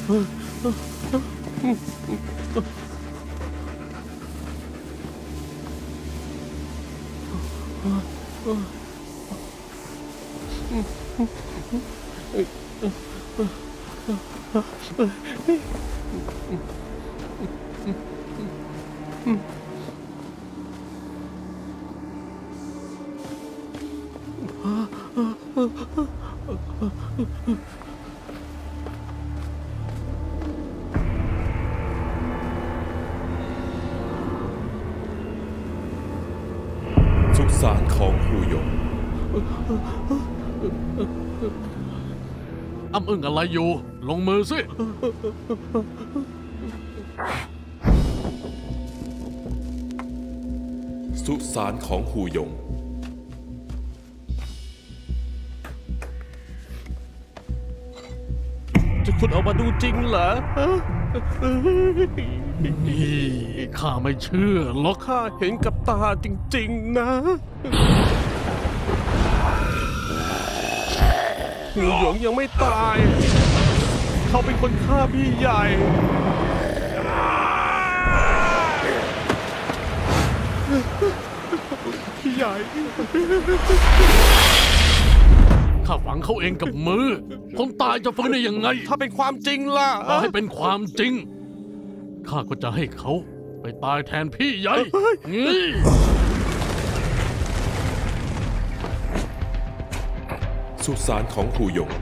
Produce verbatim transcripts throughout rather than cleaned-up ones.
สุสานของฮูหยงอ้ำอึ้งอะไรอยู่ลงมือสิสุสานของฮูหยงจะคุณเอามาดูจริงเหรอนี่ข้าไม่เชื่อหรอกข้าเห็นกับตาจริงๆนะฮูหยงยังไม่ตายเขาเป็นคนฆ่าพี่ใหญ่พี่ใหญ่ข้าฝังเขาเองกับมือคนตายจะฟื้นได้ยังไงถ้าเป็นความจริงล่ะถ้าให้เป็นความจริงข้าก็จะให้เขาไปตายแทนพี่ใหญ่นี่สุสานของฮูหยง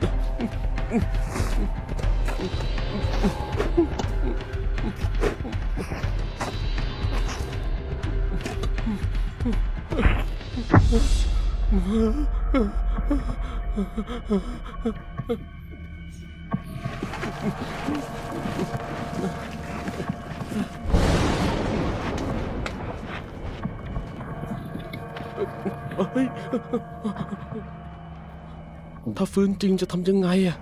ถ้าฟื้นจริงจะทำยังไงอะ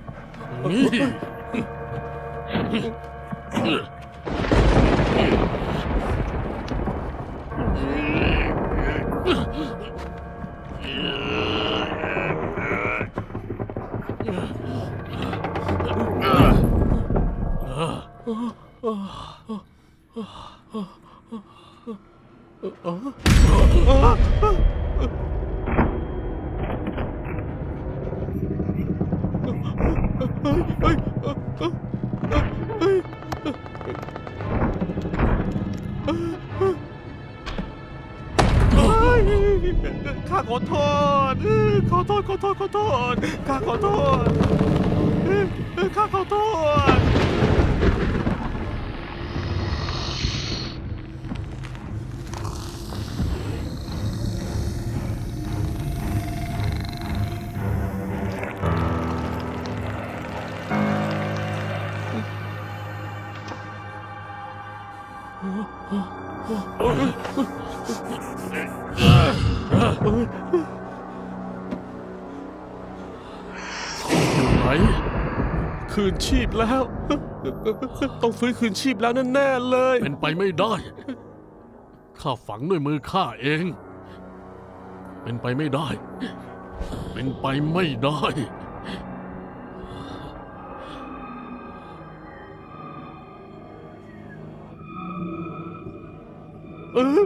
ข้าขอโทษขอโทษขอโทษขอโทษข้าขอโทษข้าขอโทษคืนชีพแล้วต้องฟื้นคืนชีพแล้วแน่ๆเลยเป็นไปไม่ได้ข้าฝังด้วยมือข้าเองเป็นไปไม่ได้เป็นไปไม่ได้เออ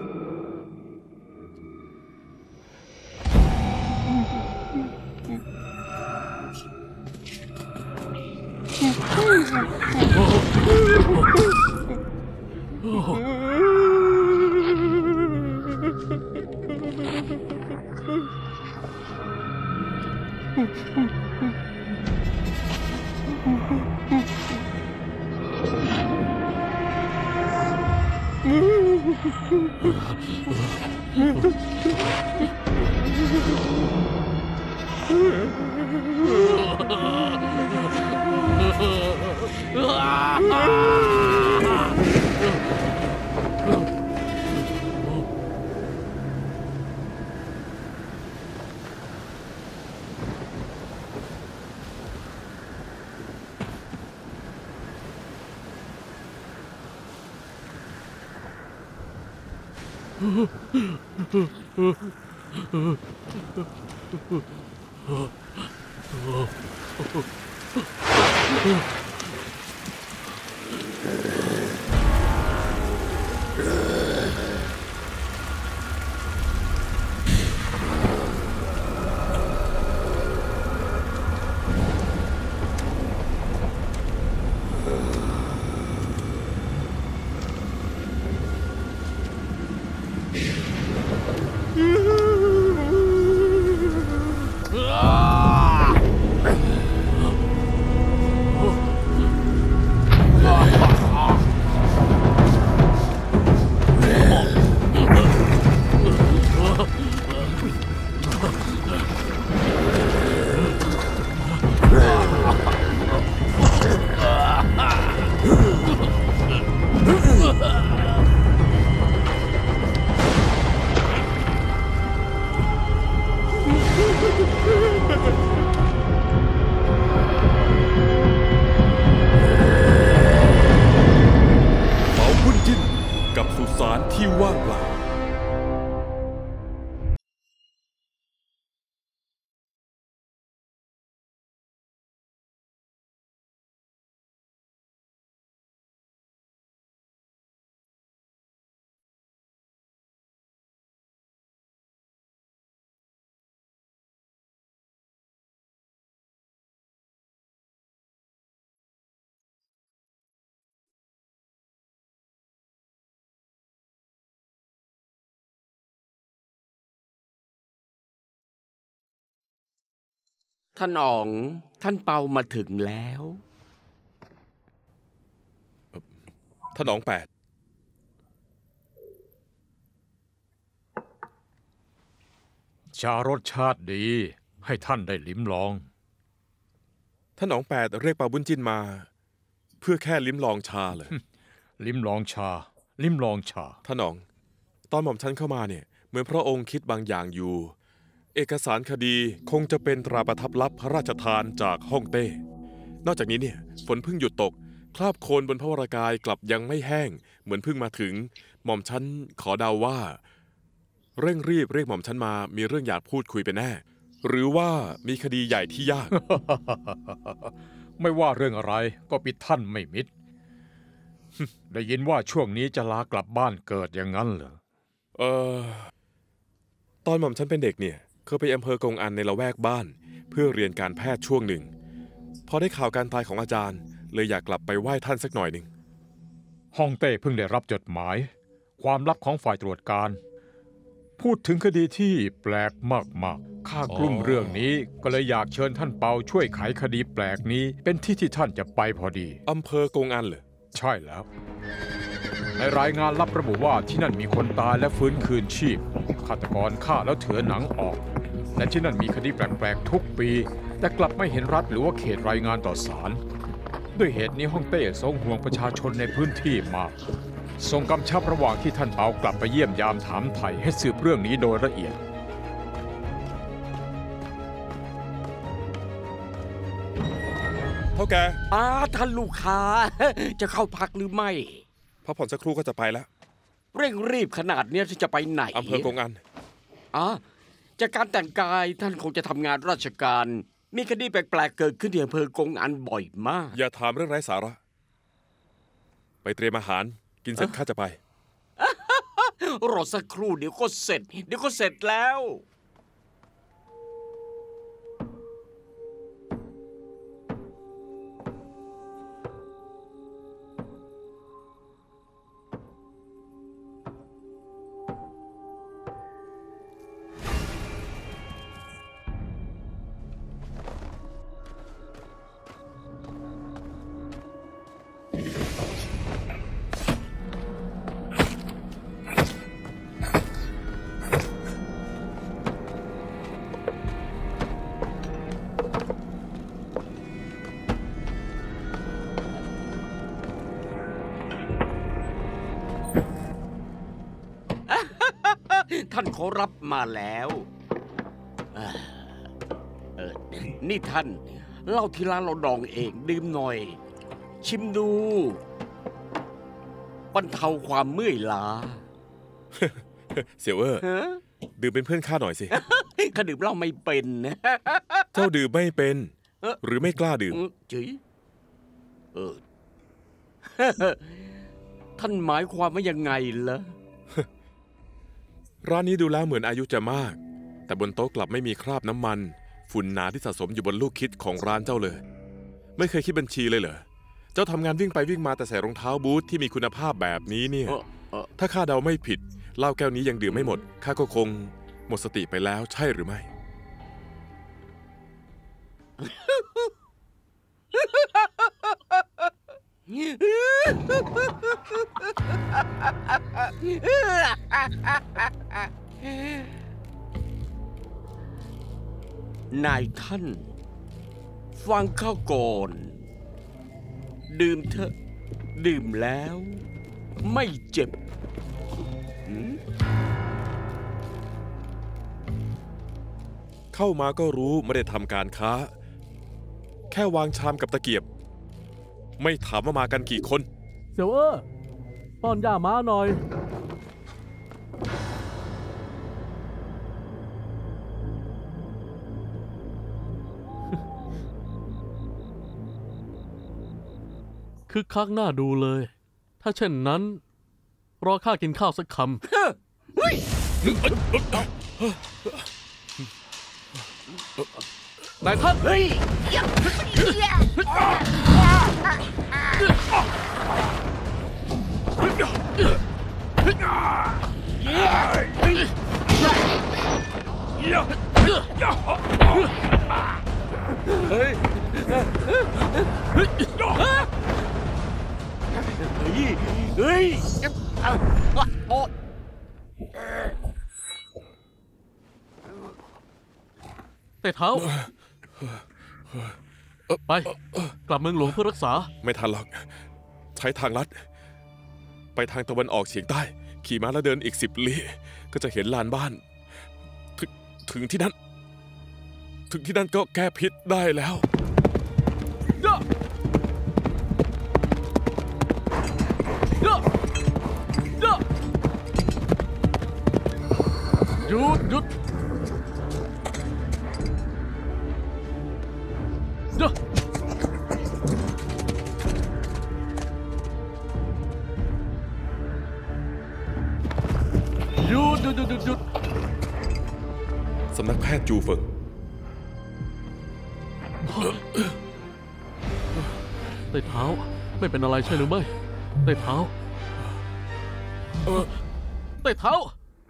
ที่ว่างเปล่าท่านอ๋องท่านเปามาถึงแล้วท่านอ๋องแปดชารสชาติดีให้ท่านได้ลิ้มลองท่านอ๋องแปดเรียกเปาบุญจินมา เพื่อแค่ลิ้มลองชาเหรอลิ้มลองชา ลิ้มลองชาท่านอ๋องตอนหม่อมฉันเข้ามาเนี่ยเหมือนพระองค์คิดบางอย่างอยู่เอกสารคดีคงจะเป็นตราประทับลับพระราชทานจากฮ่องเต้นอกจากนี้เนี่ยฝนเพิ่งหยุดตกคราบโคลนบนพระวรากายกลับยังไม่แห้งเหมือนเพิ่งมาถึงหม่อมฉันขอเดาว่าเร่งรีบเรียกหม่อมฉันมามีเรื่องอยากพูดคุยไปแน่หรือว่ามีคดีใหญ่ที่ยากไม่ว่าเรื่องอะไรก็ปิดท่านไม่มิด ได้ยินว่าช่วงนี้จะลากลับบ้านเกิดอย่างนั้นเหรอเออตอนหม่อมฉันเป็นเด็กเนี่ยเคยไปอำเภอกงอันในละแวกบ้านเพื่อเรียนการแพทย์ช่วงหนึ่งพอได้ข่าวการตายของอาจารย์เลยอยากกลับไปไหว้ท่านสักหน่อยหนึ่งฮ่องเต้เพิ่งได้รับจดหมาย ความลับของฝ่ายตรวจการ พูดถึงคดีที่แปลกมากๆข้ากลุ้มเรื่องนี้ก็เลยอยากเชิญท่านเปาช่วยไขคดีแปลกนี้เป็นที่ที่ท่านจะไปพอดีอำเภอกงอันเหรอใช่แล้ว ในรายงานลับระบุว่าที่นั่นมีคนตายและฟื้นคืนชีพฆาตกรฆ่าแล้วเถือหนังออก และที่นั่นมีคดีแปลกๆทุกปี แต่กลับไม่เห็นรัฐหรือว่าเขตรายงานต่อศาลด้วยเหตุนี้ฮ่องเต้ทรงห่วงประชาชนในพื้นที่มากทรงกำชับระหว่างที่ท่านเปากลับไปเยี่ยมยามถามไถ่ให้สืบเรื่องนี้โดยละเอียดเท่าแกอ้าท่านลูกค้า จะเข้าพักหรือไม่พักผ่อนสักครู่ก็จะไปแล้วเร่งรีบขนาดเนี้ยจะไปไหนอำเภอกงอันอ่ะจากการแต่งกายท่านคงจะทำงานราชการ มีคดีแปลกๆเกิดขึ้นที่อำเภอกงอันบ่อยมากอย่าถามเรื่องไร้สาระ ไปเตรียมอาหารกินเสร็จข้าจะไปรอสักครู่เดี๋ยวก็เสร็จ เดี๋ยวก็เสร็จแล้ว ท่านขอรับมาแล้วเอ่อเออนี่ท่านเหล้าที่ร้านเราดองเองดื่มหน่อย ชิมดูบรรเทาความเมื่อยล้าเสี่ยวเอ้อฮะดื่มเป็นเพื่อนข้าหน่อยสิข้าดื่มเหล้าไม่เป็นนะเจ้าดื่มไม่เป็นเอ๊ะหรือไม่กล้าดื่มจีเออ ท่านหมายความว่ายังไงล่ะร้านนี้ดูแล้วเหมือนอายุจะมาก แต่บนโต๊ะกลับไม่มีคราบน้ำมัน ฝุ่นหนาที่สะสมอยู่บนลูกคิดของร้านเจ้าเลย ไม่เคยคิดบัญชีเลยเหรอ เจ้าทำงานวิ่งไปวิ่งมาแต่ใส่รองเท้าบูทที่มีคุณภาพแบบนี้เนี่ยเออเออถ้าข้าเดาไม่ผิดเหล้าแก้วนี้ยังดื่มไม่หมดข้าก็คงหมดสติไปแล้วใช่หรือไม่นายท่าน ฟังข้าก่อน ดื่มเถอะ ดื่มแล้ว ไม่เจ็บหืมเข้ามาก็รู้ไม่ได้ทำการค้า แค่วางชามกับตะเกียบ ไม่ถามว่ามากันกี่คนเสี่ยวเออป้อนย่าม้าหน่อยคึกคักน่าดูเลย ถ้าเช่นนั้น รอข้ากินข้าวสักคำนายท่านเฮ้ยเฮ้ยเฮ้ย เฮ้ยโอ้แต่เท้า ไป กลับเมืองหลวงเพื่อรักษาไม่ทันหรอก ใช้ทางลัด ไปทางตะวันออกเฉียงใต้ ขี่ม้าแล้วเดินอีกสิบลี้ก็จะเห็นลานบ้านถถึงที่นั่น ถึงที่นั่นก็แก้พิษได้แล้วหยุดหยุดเด้อหยุดหยุดหยุดหยุดหยุดสำนักแพทย์จูเฟิงไต้เท้าไม่เป็นอะไรใช่หรือไม่ไต้เท้าเออไต้เท้า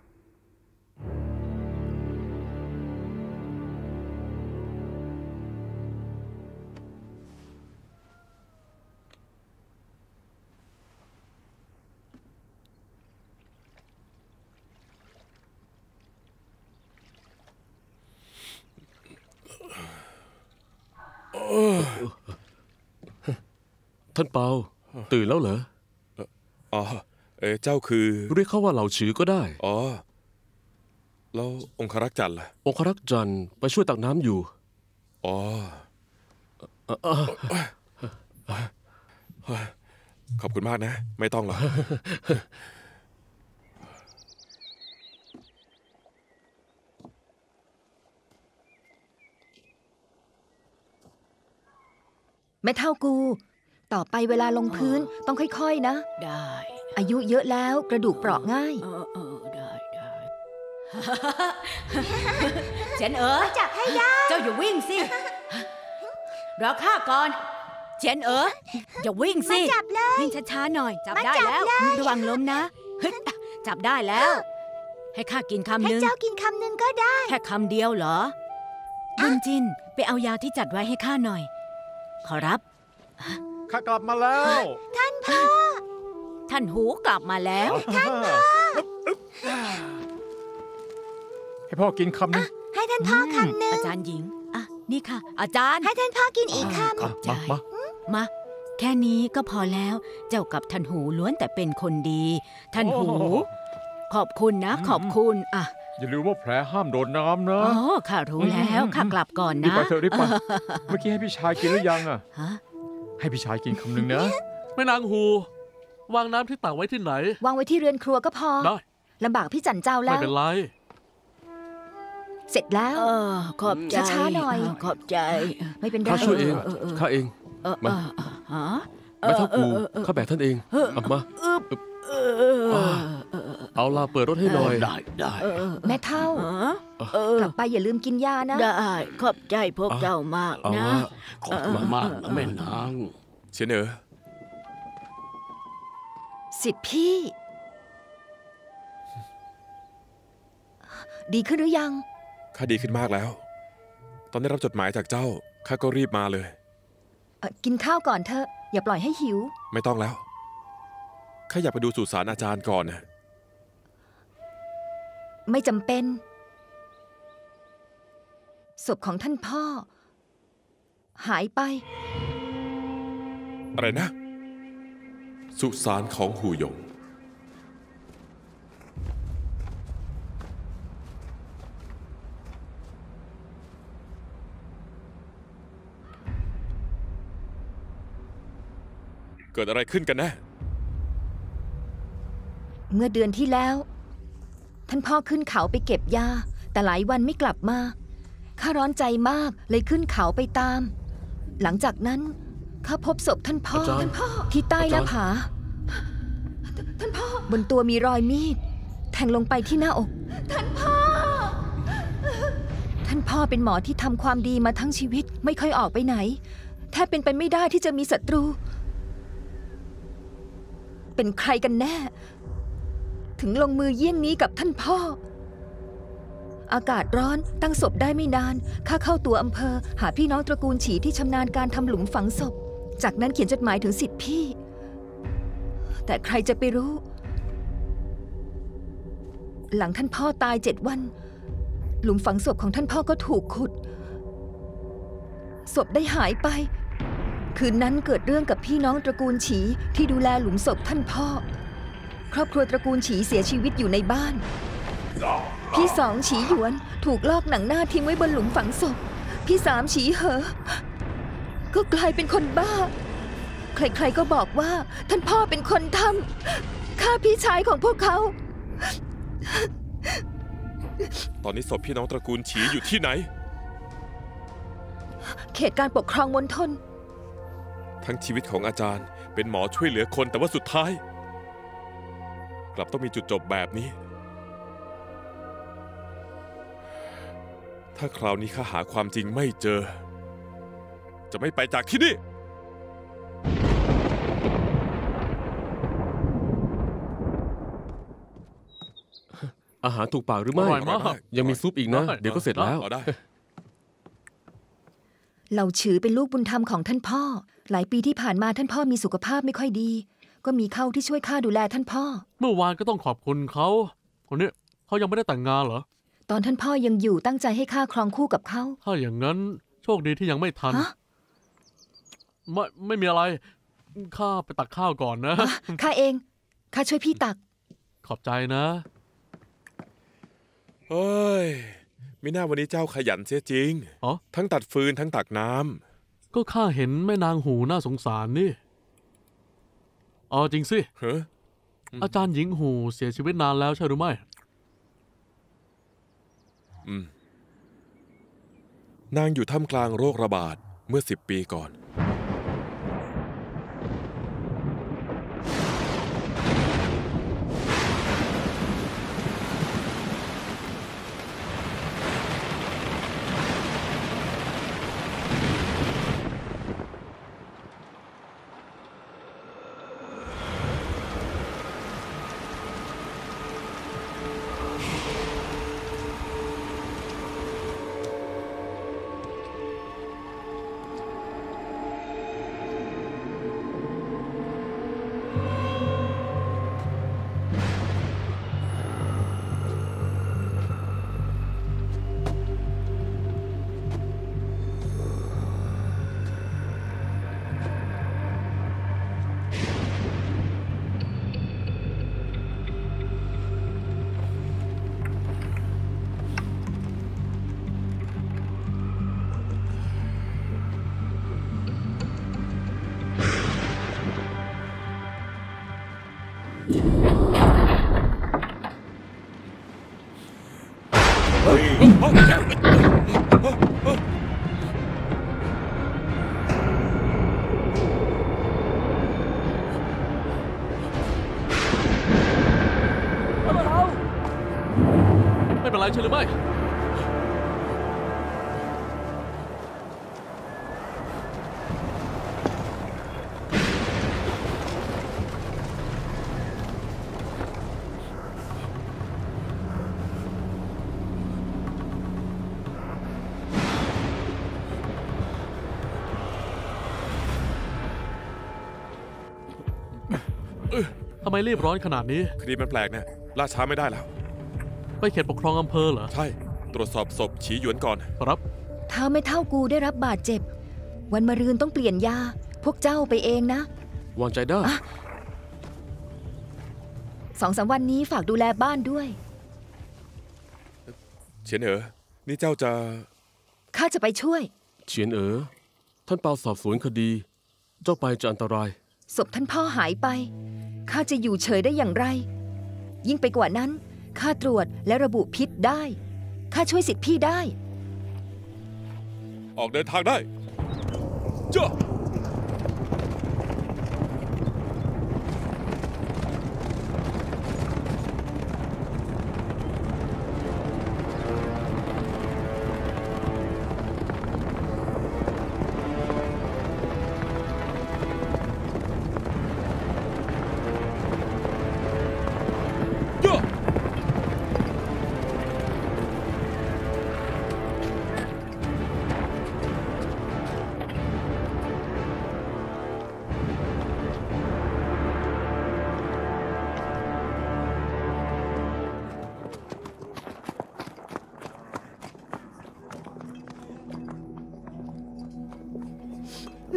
ท่านเปาตื่นแล้วเหรออ๋อ เอ๋เจ้าคือเรียกเขาว่าเหล่าฉือก็ได้อ๋อ แล้วองครักษ์จันทร์ล่ะองครักษ์จันทร์ไปช่วยตักน้ำอยู่อ๋อ ขอบคุณมากนะ ไม่ต้องหรอกแม่เท่ากู ต่อไปเวลาลงพื้นต้องค่อยๆนะได้อายุเยอะแล้วกระดูกเปราะง่ายเออเออได้ได้ เจนเอ๋อจับให้ได้เจ้าอย่าวิ่งสิรอข้าก่อนเจนเอ๋ออย่าวิ่งสิจับเลยวิ่งช้าๆหน่อยจับได้แล้วระวังล้มนะฮึดจับได้แล้ว ให้ข้ากินคำหนึ่งให้เจ้ากินคำหนึ่งก็ได้แค่คำเดียวเหรอบุญจินไปเอายาที่จัดไว้ให้ข้าหน่อยขอรับข้ากลับมาแล้วท่านพ่อท่านหูกลับมาแล้วท่านพ่อให้พ่อกินคำหนึงให้ท่านพ่อคำหนึ่งอาจารย์หญิงอ่ะนี่ค่ะ อาจารย์ให้ท่านพ่อกินอีกคำขอบใจมามาแค่นี้ก็พอแล้วเจ้ากับท่านหูล้วนแต่เป็นคนดี ท่านหู ขอบคุณนะ ขอบคุณอ่ะอย่าลืมว่าแผลห้ามโดนน้ำนะอ๋อข้ารู้แล้วข้ากลับก่อนรีบนะไปเถอะรีบไป เมื่อกี้ให้พี่ชายกินหรือยังอ่ะฮะให้พี่ชายกินคำหนึงนะแม่นางหู วางน้ำที่ตักไว้ที่ไหนวางไว้ที่เรือนครัวก็พอได้ลำบากพี่จันเจ้าแล้ไม่วเป็นไรเสร็จแล้วเออขอบใจช้าๆหน่อยขอบใจไม่เป็นไรข้าช่วยเองเออเออข้าเองเออมาเออฮะแม่เท่ากูเออเออข้าแบกท่านเองเออเอามาเออเออเออเออเอาลาเปิดรถให้หน่อยได้ได้เออแม่เท่าเออกลับไปอย่าลืมกินยานะได้ขอบใจพวกเจ้ามากเอานะละขอบคุณมากนะแม่นางเชียนเอ๋อสิทธิ์พี่ ดีขึ้นหรือยังข้าดีขึ้นมากแล้ว ตอนได้รับจดหมายจากเจ้า ข้าก็รีบมาเลยเอ่อกินข้าวก่อนเถอะ อย่าปล่อยให้หิวไม่ต้องแล้ว ข้าอยากไปดูสุสานอาจารย์ก่อนนะไม่จำเป็น ศพของท่านพ่อ หายไปอะไรนะ สุสานของหูหยง เกิดอะไรขึ้นกันแนะเมื่อเดือนที่แล้ว ท่านพ่อขึ้นเขาไปเก็บยา แต่หลายวันไม่กลับมาข้าร้อนใจมากเลยขึ้นเขาไปตาม หลังจากนั้นข้าพบศพท่านพ่ออาจารย์ท่านพ่อที่ใต้หน้าผา ท่านพ่อบนตัวมีรอยมีดแทงลงไปที่หน้าอก ท่านพ่อ ท่านพ่อเป็นหมอที่ทำความดีมาทั้งชีวิตไม่ค่อยออกไปไหนแทบเป็นไปไม่ได้ที่จะมีศัตรู เป็นใครกันแน่ ถึงลงมือเยี่ยงนี้กับท่านพ่อ อากาศร้อนตั้งศพได้ไม่นานข้าเข้าตัวอำเภอหาพี่น้องตระกูลฉีที่ชำนาญการทำหลุมฝังศพจากนั้นเขียนจดหมายถึงสิทธิพี่ แต่ใครจะไปรู้ หลังท่านพ่อตายเจ็ดวันหลุมฝังศพของท่านพ่อก็ถูกขุดศพได้หายไปคืนนั้นเกิดเรื่องกับพี่น้องตระกูลฉีที่ดูแลหลุมศพท่านพ่อครอบครัวตระกูลฉีเสียชีวิตอยู่ในบ้านพี่สองฉีหยวนถูกลอกหนังหน้าทิ้งไว้บนหลุมฝังศพพี่สามฉีเหอก็กลายเป็นคนบ้าใครๆก็บอกว่าท่านพ่อเป็นคนทำฆ่าพี่ชายของพวกเขาตอนนี้ศพพี่น้องตระกูลฉีอยู่ที่ไหนเขตการปกครองมณฑลทั้งชีวิตของอาจารย์เป็นหมอช่วยเหลือคนแต่ว่าสุดท้าย กลับต้องมีจุดจบแบบนี้ ถ้าคราวนี้ข้าหาความจริงไม่เจอ จะไม่ไปจากที่นี่อาหารถูกปากหรือไม่อร่อยมากยังมีซุปอีกนะได้เดี๋ยวก็เสร็จแล้วเอาได้เหล่าฉือเป็นลูกบุญธรรมของท่านพ่อหลายปีที่ผ่านมาท่านพ่อมีสุขภาพไม่ค่อยดีก็มีเขาที่ช่วยข้าดูแลท่านพ่อเมื่อวานก็ต้องขอบคุณเขาคนนี้เขายังไม่ได้แต่งงานเหรอตอนท่านพ่อยังอยู่ตั้งใจให้ข้าครองคู่กับเขาถ้าอย่างนั้นโชคดีที่ยังไม่ทันฮะไม่ไม่มีอะไรข้าไปตักข้าวก่อนนะอ่ะข้าเองข้าช่วยพี่ตักขอบใจนะเฮ้ยไม่น่าวันนี้เจ้าขยันเสียจริงอ๋อทั้งตัดฟืนทั้งตักน้ำก็ข้าเห็นแม่นางหูน่าสงสารนี่อ๋อจริงสิเฮ้ออาจารย์หญิงหูเสียชีวิตนานแล้วใช่หรือไม่อืมนางอยู่ท่ามกลางโรคระบาดเมื่อสิบปีก่อนไม่เป็นไรใช่หรือไม่ ทำไมรีบร้อนขนาดนี้คดีมันแปลกนะล่าช้าไม่ได้แล้วไปเขตปกครองอำเภอเหรอใช่ ตรวจสอบศพฉีหยวนก่อนครับถ้าไม่เท่ากูได้รับบาดเจ็บ วันมะรืนต้องเปลี่ยนยา พวกเจ้าไปเองนะวางใจได้อ่ะ สองสามวันนี้ฝากดูแลบ้านด้วยเฉียนเอ๋อนี่เจ้าจะข้าจะไปช่วยเฉียนเอ๋อท่านเปาสอบสวนคดี เจ้าไปจะอันตรายศพท่านพ่อหายไป ข้าจะอยู่เฉยได้อย่างไร ยิ่งไปกว่านั้น ข้าตรวจและระบุพิษได้ ข้าช่วยสิทธิพี่ได้ออกเดินทางได้เจ้า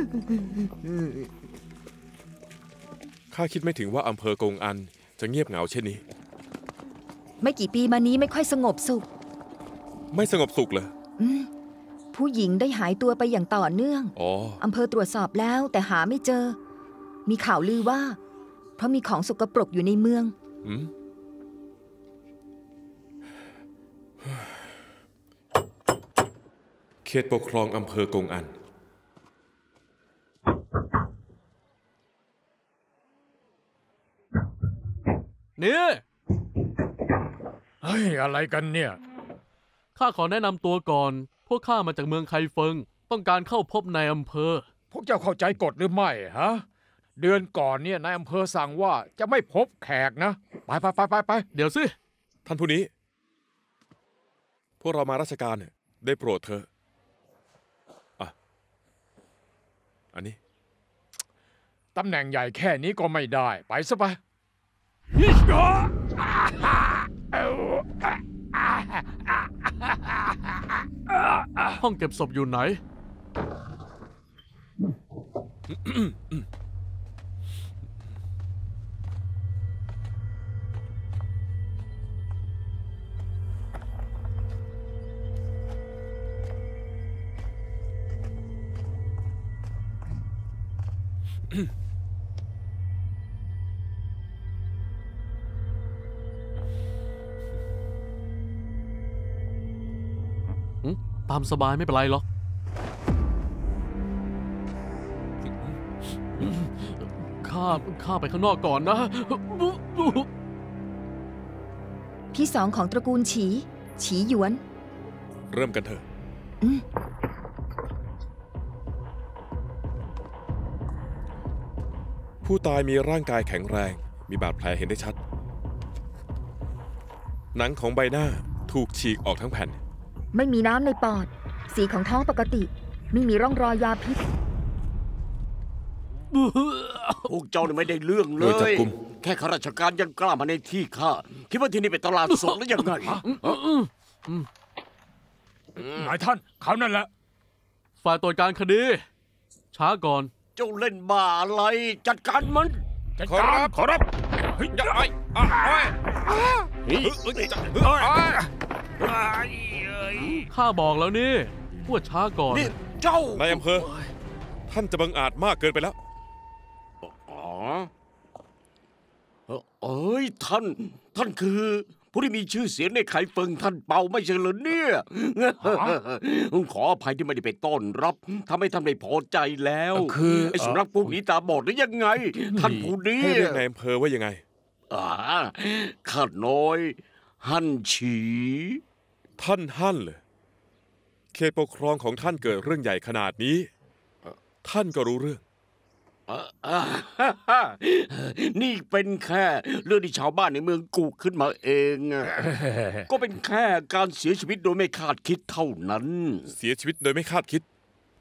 ข้าคิดไม่ถึงว่าอำเภอกงอันจะเงียบเหงาเช่นนี้ไม่กี่ปีมานี้ไม่ค่อยสงบสุขไม่สงบสุขเลยอืมผู้หญิงได้หายตัวไปอย่างต่อเนื่องอ๋ออำเภอตรวจสอบแล้วแต่หาไม่เจอ มีข่าวลือว่า เพราะมีของสกปรกอยู่ในเมืองอืมเขตปกครองอำเภอกงอันนี่เฮ้ย อะไรกันเนี่ยข้าขอแนะนำตัวก่อน พวกข้ามาจากเมืองไคเฟิง ต้องการเข้าพบนายอำเภอพวกเจ้าเข้าใจกฎหรือไม่ฮะ เดือนก่อนเนี่ยนายอำเภอสั่งว่าจะไม่พบแขกนะ ไปไปไปไปไปเดี๋ยวสิท่านผู้นี้ พวกเรามาราชการเนี่ยได้โปรดเธออ่ะอันนี้ตำแหน่งใหญ่แค่นี้ก็ไม่ได้ ไปซะไปห้องเก็บศพอยู่ไหน ตามสบายไม่เป็นไรหรอก ข้า ข้าไปข้างนอกก่อนนะพี่สองของตระกูลฉี ฉีหยวนเริ่มกันเถอะอืมผู้ตายมีร่างกายแข็งแรง มีบาดแผลเห็นได้ชัด หนังของใบหน้าถูกฉีกออกทั้งแผ่นไม่มีน้ำในปอด สีของท้องปกติ ไม่มีร่องรอยยาพิษพวกเจ้านี่ไม่ได้เรื่องเลโดยจับยกุมแค่ข้าราชการยังกล้ามาในที่ข้า คิดว่าที่นี่เป็นตลาดสดหรือยังไงนายท่านเขานั่นแหละฝ่ายตรวจการคดี ช้าก่อนเจ้าเล่นบ้าอะไร จัดการมันขอรับขอรับเฮ้ยอย่าไอ้อ้ายอ้ายข้าบอกแล้วนี่พูดช้าก่อนนี่เจ้านายอำเภอ ท่านจะบังอาจมากเกินไปแล้วอ๋อเอ้ยท่าน ท่านคือผู้ที่มีชื่อเสียงในไคเฟิงท่านเปาไม่ใช่เหรอเนี่ยขออภัยที่ไม่ได้ไปต้อนรับทำให้ท่านไม่พอใจแล้วคือไอ้สุนัขพวกนี้ตาบอดหรือยังไง ท่านผู้นี้ให้เรียกนายอำเภอว่ายังไงอ่าข้าน้อยฮั่นฉีท่านฮั่นเลยเขตปกครองของท่านเกิดเรื่องใหญ่ขนาดนี้ ท่านก็รู้เรื่องอ่าอ่านี่เป็นแค่เรื่องที่ชาวบ้านในเมืองกูขึ้นมาเองอะก็เป็นแค่การเสียชีวิตโดยไม่คาดคิดเท่านั้นเสียชีวิตโดยไม่คาดคิด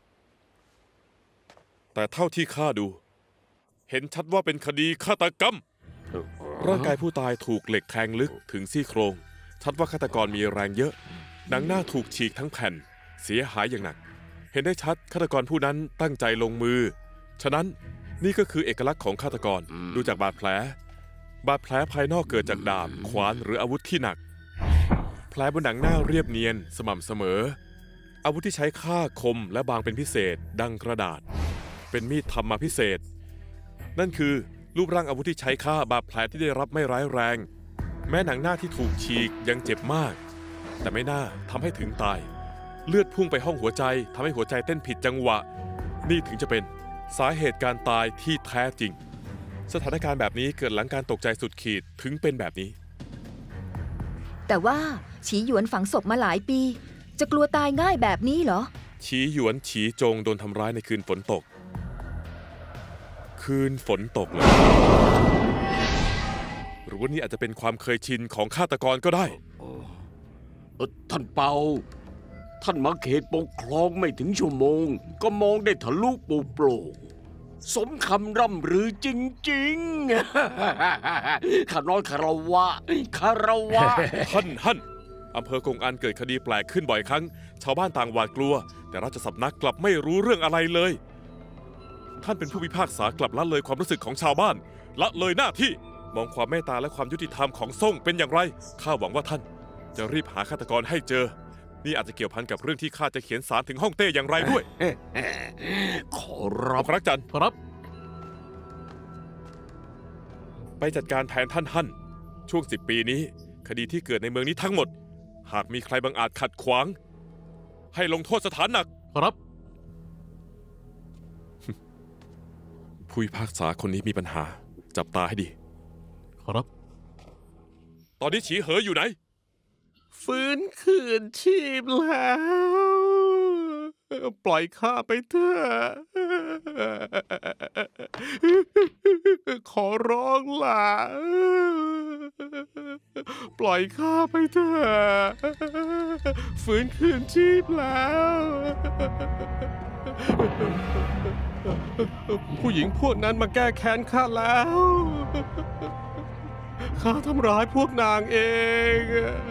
แต่เท่าที่ข้าดู เห็นชัดว่าเป็นคดีฆาตกรรม ร่างกายผู้ตายถูกเหล็กแทงลึกถึงซี่โครง ชัดว่าฆาตกรมีแรงเยอะ หนังหน้าถูกฉีกทั้งแผ่น เสียหายอย่างหนัก เห็นได้ชัดฆาตกรผู้นั้นตั้งใจลงมือ ฉะนั้นนี่ก็คือเอกลักษณ์ของฆาตกร ดูจากบาดแผล บาดแผลภายนอกเกิดจากดาบ ขวานหรืออาวุธที่หนัก แผลบนหนังหน้าเรียบเนียนสม่ำเสมอ อาวุธที่ใช้ฆ่าคมและบางเป็นพิเศษ ดังกระดาษ เป็นมีดทำมาพิเศษ นั่นคือรูปร่างอาวุธที่ใช้ฆ่าบาดแผลที่ได้รับไม่ร้ายแรง แม้หนังหน้าที่ถูกฉีกยังเจ็บมาก แต่ไม่น่าทำให้ถึงตาย เลือดพุ่งไปห้องหัวใจทำให้หัวใจเต้นผิดจังหวะ นี่ถึงจะเป็นสาเหตุการตายที่แท้จริง สถานการณ์แบบนี้เกิดหลังการตกใจสุดขีดถึงเป็นแบบนี้แต่ว่าฉีหยวนฝังศพมาหลายปี จะกลัวตายง่ายแบบนี้เหรอฉีหยวนฉีจงโดนทำร้ายในคืนฝนตก คืนฝนตกเลย หรือว่านี่อาจจะเป็นความเคยชินของฆาตกรก็ได้เอ่อท่านเปา ท่านมาเขตปกครองไม่ถึงชั่วโมง ก็มองได้ทะลุปูโปร่งสมคำร่ำรือจริงๆ ข้าน้อยคารวะคารวะท่านฮั่นอำเภอกงอันเกิดคดีแปลกขึ้นบ่อยครั้ง ชาวบ้านต่างหวาดกลัว แต่ราชสำนักกลับไม่รู้เรื่องอะไรเลยท่านเป็นผู้พิพากษากลับละเลยความรู้สึกของชาวบ้านละเลยหน้าที่มองความเมตตาและความยุติธรรมของซ่งเป็นอย่างไรข้าหวังว่าท่านจะรีบหาฆาตกรให้เจอนี่อาจจะเกี่ยวพันกับเรื่องที่ข้าจะเขียนสารถึงฮ่องเต้อย่างไรด้วยขอรับพระจันทร์ครับไปจัดการแทนท่านฮั่นช่วงสิบปีนี้คดีที่เกิดในเมืองนี้ทั้งหมดหากมีใครบังอาจขัดขวางให้ลงโทษสถานหนักครับผู้พิพากษาคนนี้มีปัญหาจับตาให้ดีครับตอนนี้ฉีเหออยู่ไหนฟื้นคืนชีพแล้ว ปล่อยข้าไปเถอะขอร้องล่ะปล่อยข้าไปเถอะฟื้นคืนชีพแล้ว ผู้หญิงพวกนั้นมาแก้แค้นข้าแล้วข้าทำร้ายพวกนางเอง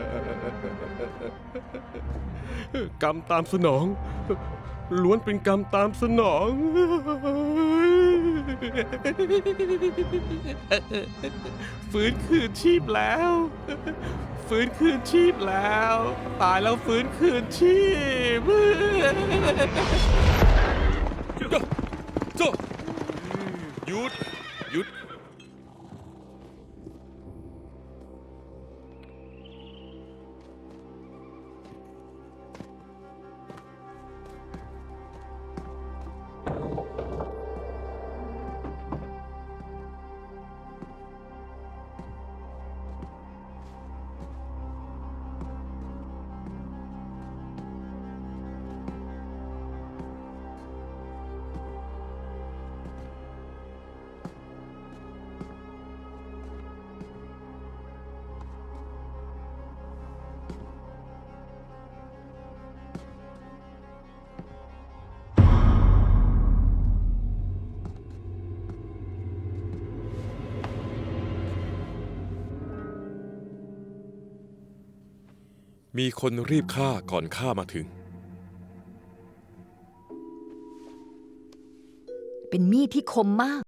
กรรมตามสนองล้วนเป็นกรรมตามสนองฟื้นคืนชีพแล้วฟื้นคืนชีพแล้วตายแล้วฟื้นคืนชีพเจ้าเจ้าหยุดหยุดมีคนรีบฆ่าก่อนข้ามาถึงเป็นมีดที่คมมาก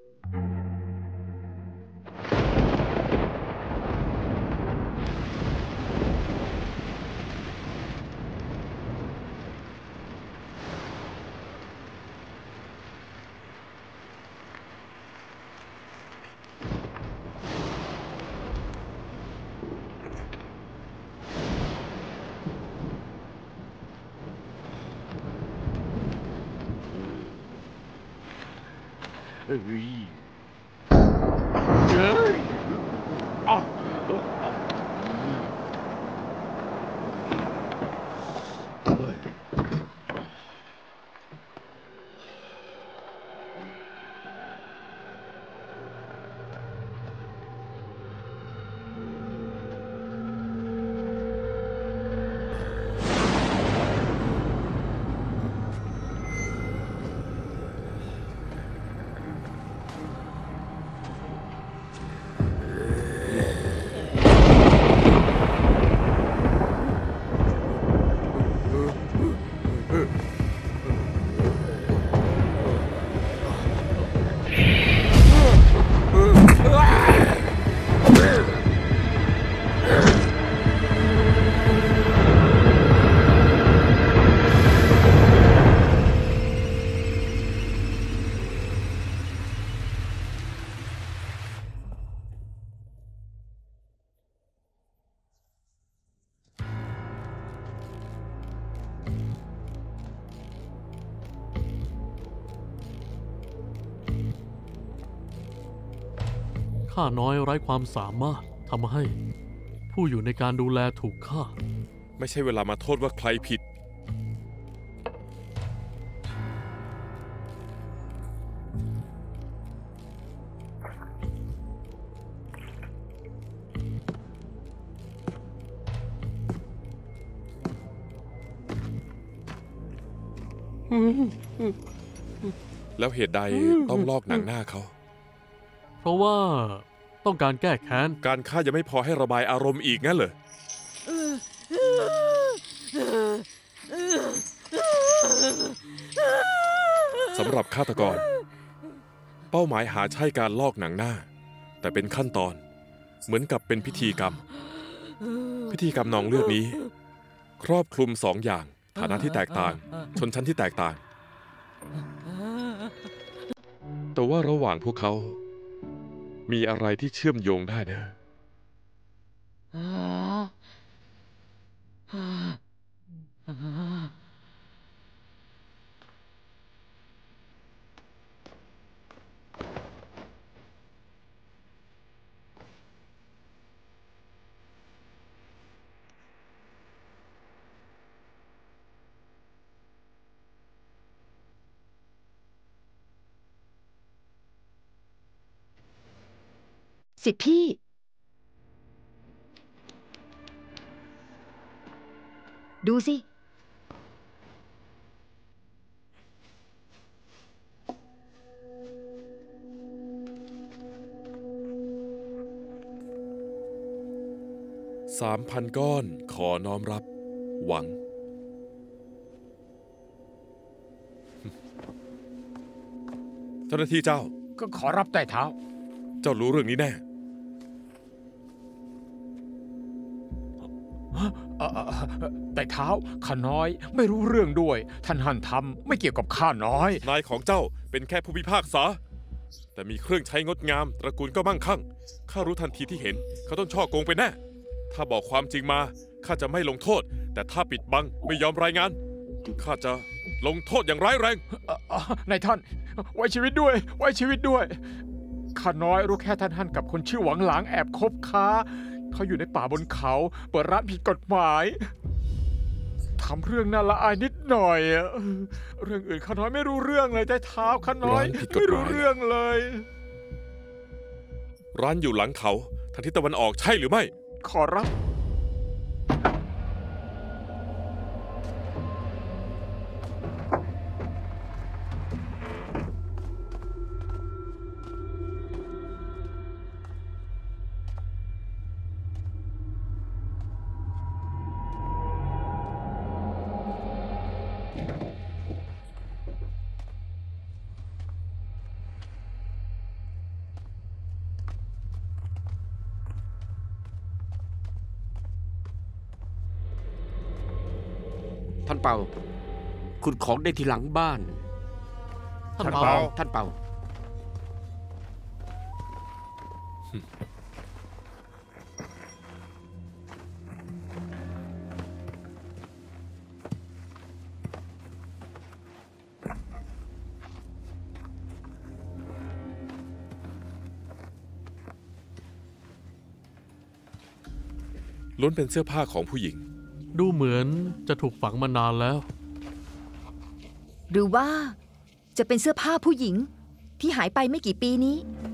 เฮ้ยเฮ้ยอ่ะข้าน้อยไร้ความสามารถทำให้ผู้อยู่ในการดูแลถูกฆ่าไม่ใช่เวลามาโทษว่าใครผิดแล้วเหตุใดต้องลอกหนังหน้าเขาเพราะว่าต้องการแก้แค้นการฆ่ายังไม่พอให้ระบายอารมณ์อีกงั้นเหรอสำหรับฆาตกรเป้าหมายหาใช่การลอกหนังหน้า แต่เป็นขั้นตอนเหมือนกับเป็นพิธีกรรม พิธีกรรมนองเลือดนี้ ครอบคลุมสองอย่างฐานะที่แตกต่างชนชั้นที่แตกต่าง แต่ว่าระหว่างพวกเขามีอะไรที่เชื่อมโยงได้นะสิทธิพี่ดูสิสามพันก้อนขอน้อมรับหวังเจ้าหน้าที่เจ้าก็ขอรับใต้เท้าเจ้ารู้เรื่องนี้แน่ใต้เท้าข้าน้อยไม่รู้เรื่องด้วยท่านหันทำไม่เกี่ยวกับข้าน้อยนายของเจ้าเป็นแค่ผู้พิพากษาแต่มีเครื่องใช้งดงามตระกูลก็มั่งคั่งข้ารู้ทันทีที่เห็นเขาต้องช่อโกงไปแน่ถ้าบอกความจริงมาข้าจะไม่ลงโทษแต่ถ้าปิดบังไม่ยอมรายงานข้าจะลงโทษอย่างร้ายแรงนายท่านไว้ชีวิตด้วยไว้ชีวิตด้วยข้าน้อยรู้แค่ท่านหันกับคนชื่อหวังหลางแอบคบค้าเขาอยู่ในป่าบนเขาเปิดร้านผิดกฎหมายทำเรื่องน่าละอายนิดหน่อยเรื่องอื่นข้าน้อยไม่รู้เรื่องเลยแต่เท้าข้าน้อยไม่รู้เรื่องเลยร้านอยู่หลังเขาทางทิศตะวันออกใช่หรือไม่ขอรับท่านเปาขุดของได้ที่หลังบ้านท่านเปาท่านเปาล้วนเป็นเสื้อผ้าของผู้หญิงดูเหมือนจะถูกฝังมานานแล้วหรือว่าจะเป็นเสื้อผ้าผู้หญิงที่หายไปไม่กี่ปีนี้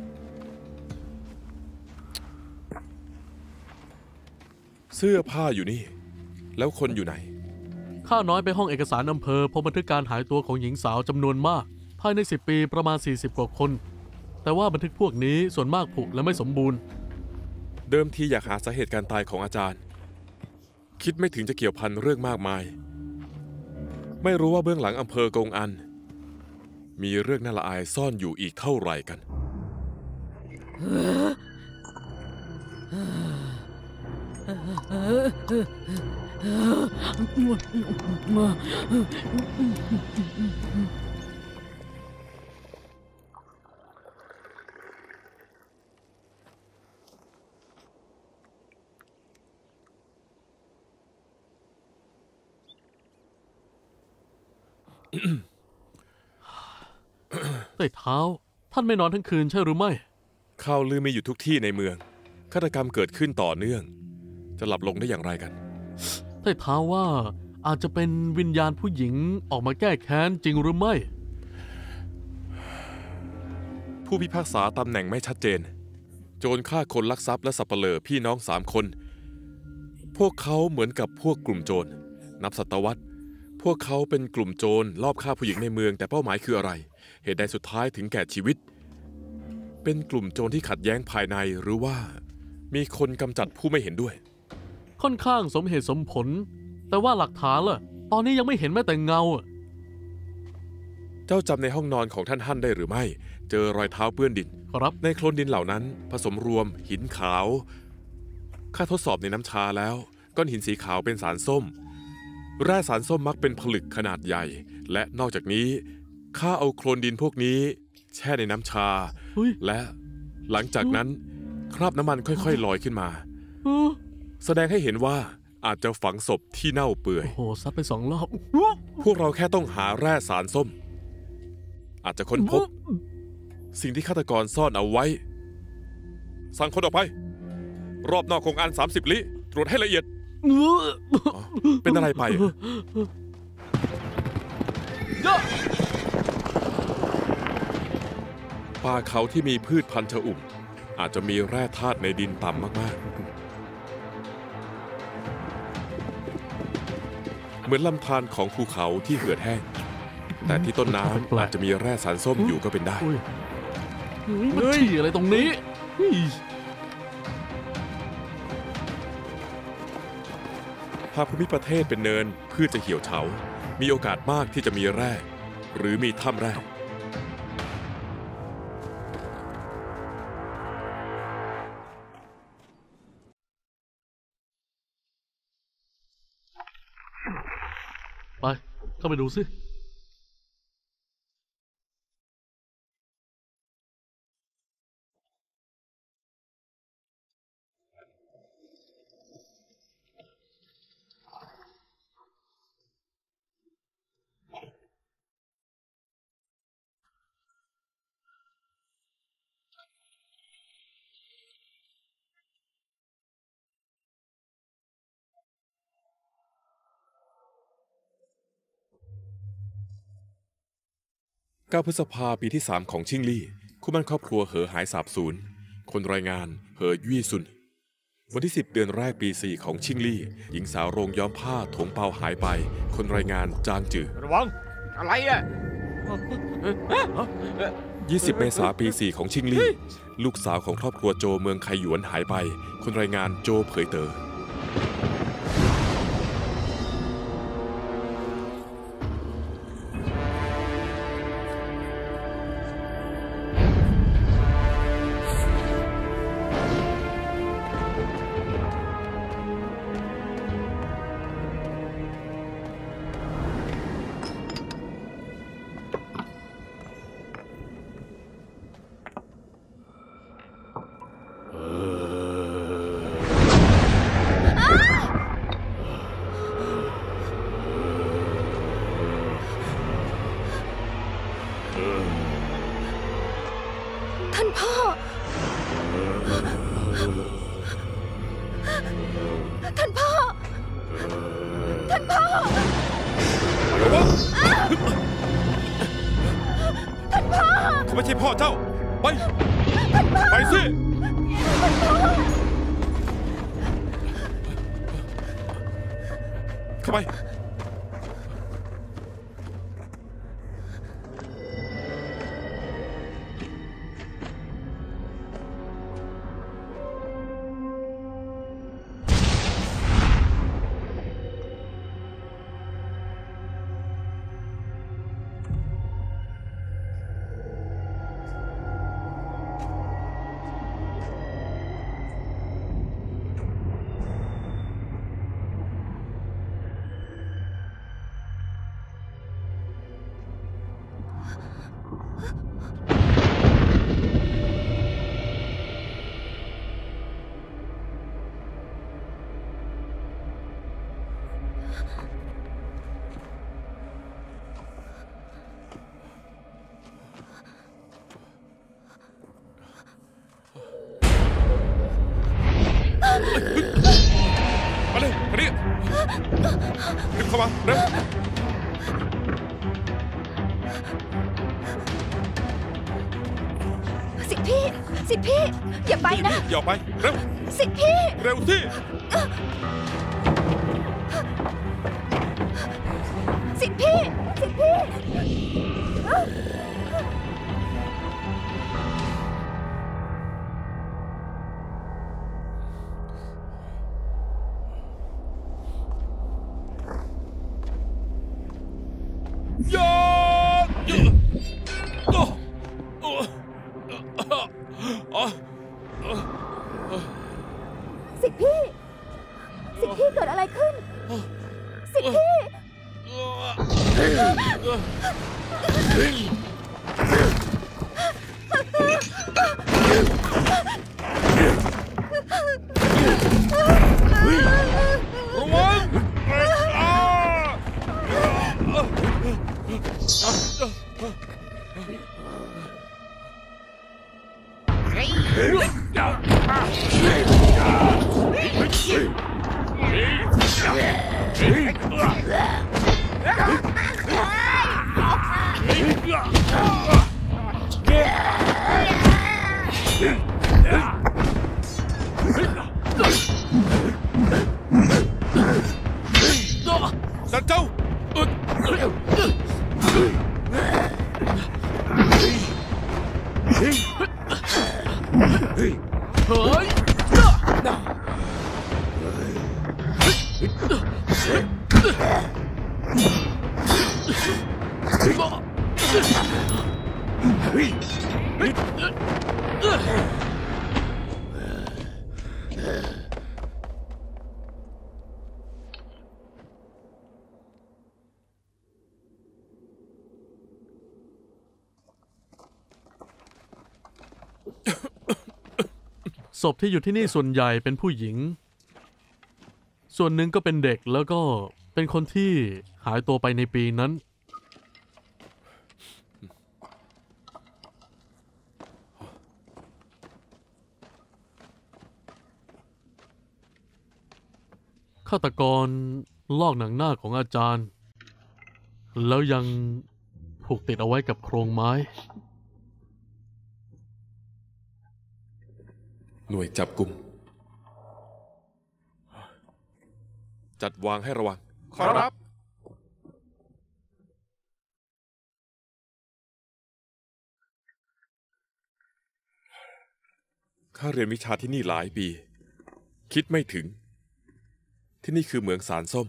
เสื้อผ้าอยู่นี่แล้วคนอยู่ไหนข้าน้อยไปห้องเอกสารอำเภอพบบันทึกการหายตัวของหญิงสาวจำนวนมากภายในสิบปีประมาณสี่สิบกว่าคนแต่ว่าบันทึกพวกนี้ส่วนมากผุและไม่สมบูรณ์เดิมทีอยากหาสาเหตุการตายของอาจารย์คิดไม่ถึงจะเกี่ยวพันเรื่องมากมายไม่รู้ว่าเบื้องหลังอำเภอกงอันมีเรื่องน่าละอายซ่อนอยู่อีกเท่าไหร่กันใต้เท้าท่านไม่นอนทั้งคืนใช่หรือไม่ข่าวลือมีอยู่ทุกที่ในเมืองฆาตกรรมเกิดขึ้นต่อเนื่องจะหลับลงได้อย่างไรกันใต้เท้าว่าอาจจะเป็นวิญญาณผู้หญิงออกมาแก้แค้นจริงหรือไม่ผู้พิพากษาตำแหน่งไม่ชัดเจนโจรฆ่าคนลักทรัพย์และสัปเหร่อพี่น้องสามคนพวกเขาเหมือนกับพวกกลุ่มโจรนับศตวรรษพวกเขาเป็นกลุ่มโจรลอบฆ่าผู้หญิงในเมืองแต่เป้าหมายคืออะไรเหตุใดสุดท้ายถึงแก่ชีวิตเป็นกลุ่มโจรที่ขัดแย้งภายในหรือว่ามีคนกำจัดผู้ไม่เห็นด้วยค่อนข้างสมเหตุสมผลแต่ว่าหลักฐานล่ะตอนนี้ยังไม่เห็นแม้แต่เงาเจ้าจำในห้องนอนของท่านฮั่นได้หรือไม่ เจอรอยเท้าเปื้อนดินครับในโคลนดินเหล่านั้นผสมรวมหินขาวข้าทดสอบในน้ำชาแล้วก้อนหินสีขาวเป็นสารส้มแร่สารส้มมักเป็นผลึกขนาดใหญ่และนอกจากนี้ข้าเอาโคลนดินพวกนี้แช่ในน้ำชาเฮ้ยและหลังจากนั้นคราบน้ำมันค่อยๆลอยขึ้นมาเออแสดงให้เห็นว่าอาจจะฝังศพที่เน่าเปื่อยโอ้โหซัดไปสองรอบพวกเราแค่ต้องหาแร่สารส้ม อาจจะค้นพบ สิ่งที่ฆาตกรซ่อนเอาไว้ สั่งคนออกไป รอบนอกโครงการสามสิบลี้ตรวจให้ละเอียดอ๋อเป็นอะไรไปอะป่าเขาที่มีพืชพันธุ์ชอุ่ม อาจจะมีแร่ธาตุในดินต่ำมากๆ เหมือนลำธารของภูเขาที่เหือดแห้ง แต่ที่ต้นน้ำอาจจะมีแร่สารส้มอยู่ก็เป็นได้อุ้ยมันฉี่อะไรตรงนี้เฮ้ยหากภูมิประเทศเป็นเนินพืชจะเหี่ยวเฉา มีโอกาสมากที่จะมีแร่หรือมีถ้ำแร่ไปเข้าไปดูสิเก้า พฤษภาปีที่ สาม ของชิงลี่ คู่มั่นครอบครัวเหอหายสาบสูญ คนรายงานเหอยี่ซุน วันที่ สิบ เดือนแรกปี สี่ ของชิงลี่ หญิงสาวโรงย้อมผ้าถงเปาหายไป คนรายงานจางจือระวังอะไรอะยี่สิบ เมษายน ปี สี่ ของชิงลี่ ลูกสาวของครอบครัวโจเมืองไคหยวนหายไป คนรายงานโจเผยเตอท่านพ่อ ท่านพ่อ ท่านพ่อ ท่านพ่อเขาไม่ใช่พ่อเจ้า ไป ไปสิ เข้าไป มาเลยมาดิรีบเข้ามาเร็วสิทธิพี่ สิทธิพี่ อย่าไปนะอย่าไป เร็วสิทธิพี่เร็วสิสิทธิพี่ สิทธิพี่อย่าสันเจ้าเฮ้ยศพที่อยู่ที่นี่ส่วนใหญ่เป็นผู้หญิง ส่วนหนึ่งก็เป็นเด็กแล้วก็เป็นคนที่หายตัวไปในปีนั้น ฆาตกรลอกหนังหน้าของอาจารย์ แล้วยังผูกติดเอาไว้กับโครงไม้หน่วยจับกลุ่มจัดวางให้ระวังขอรับข้าเรียนวิชาที่นี่หลายปี คิดไม่ถึง ที่นี่คือเหมืองสารส้ม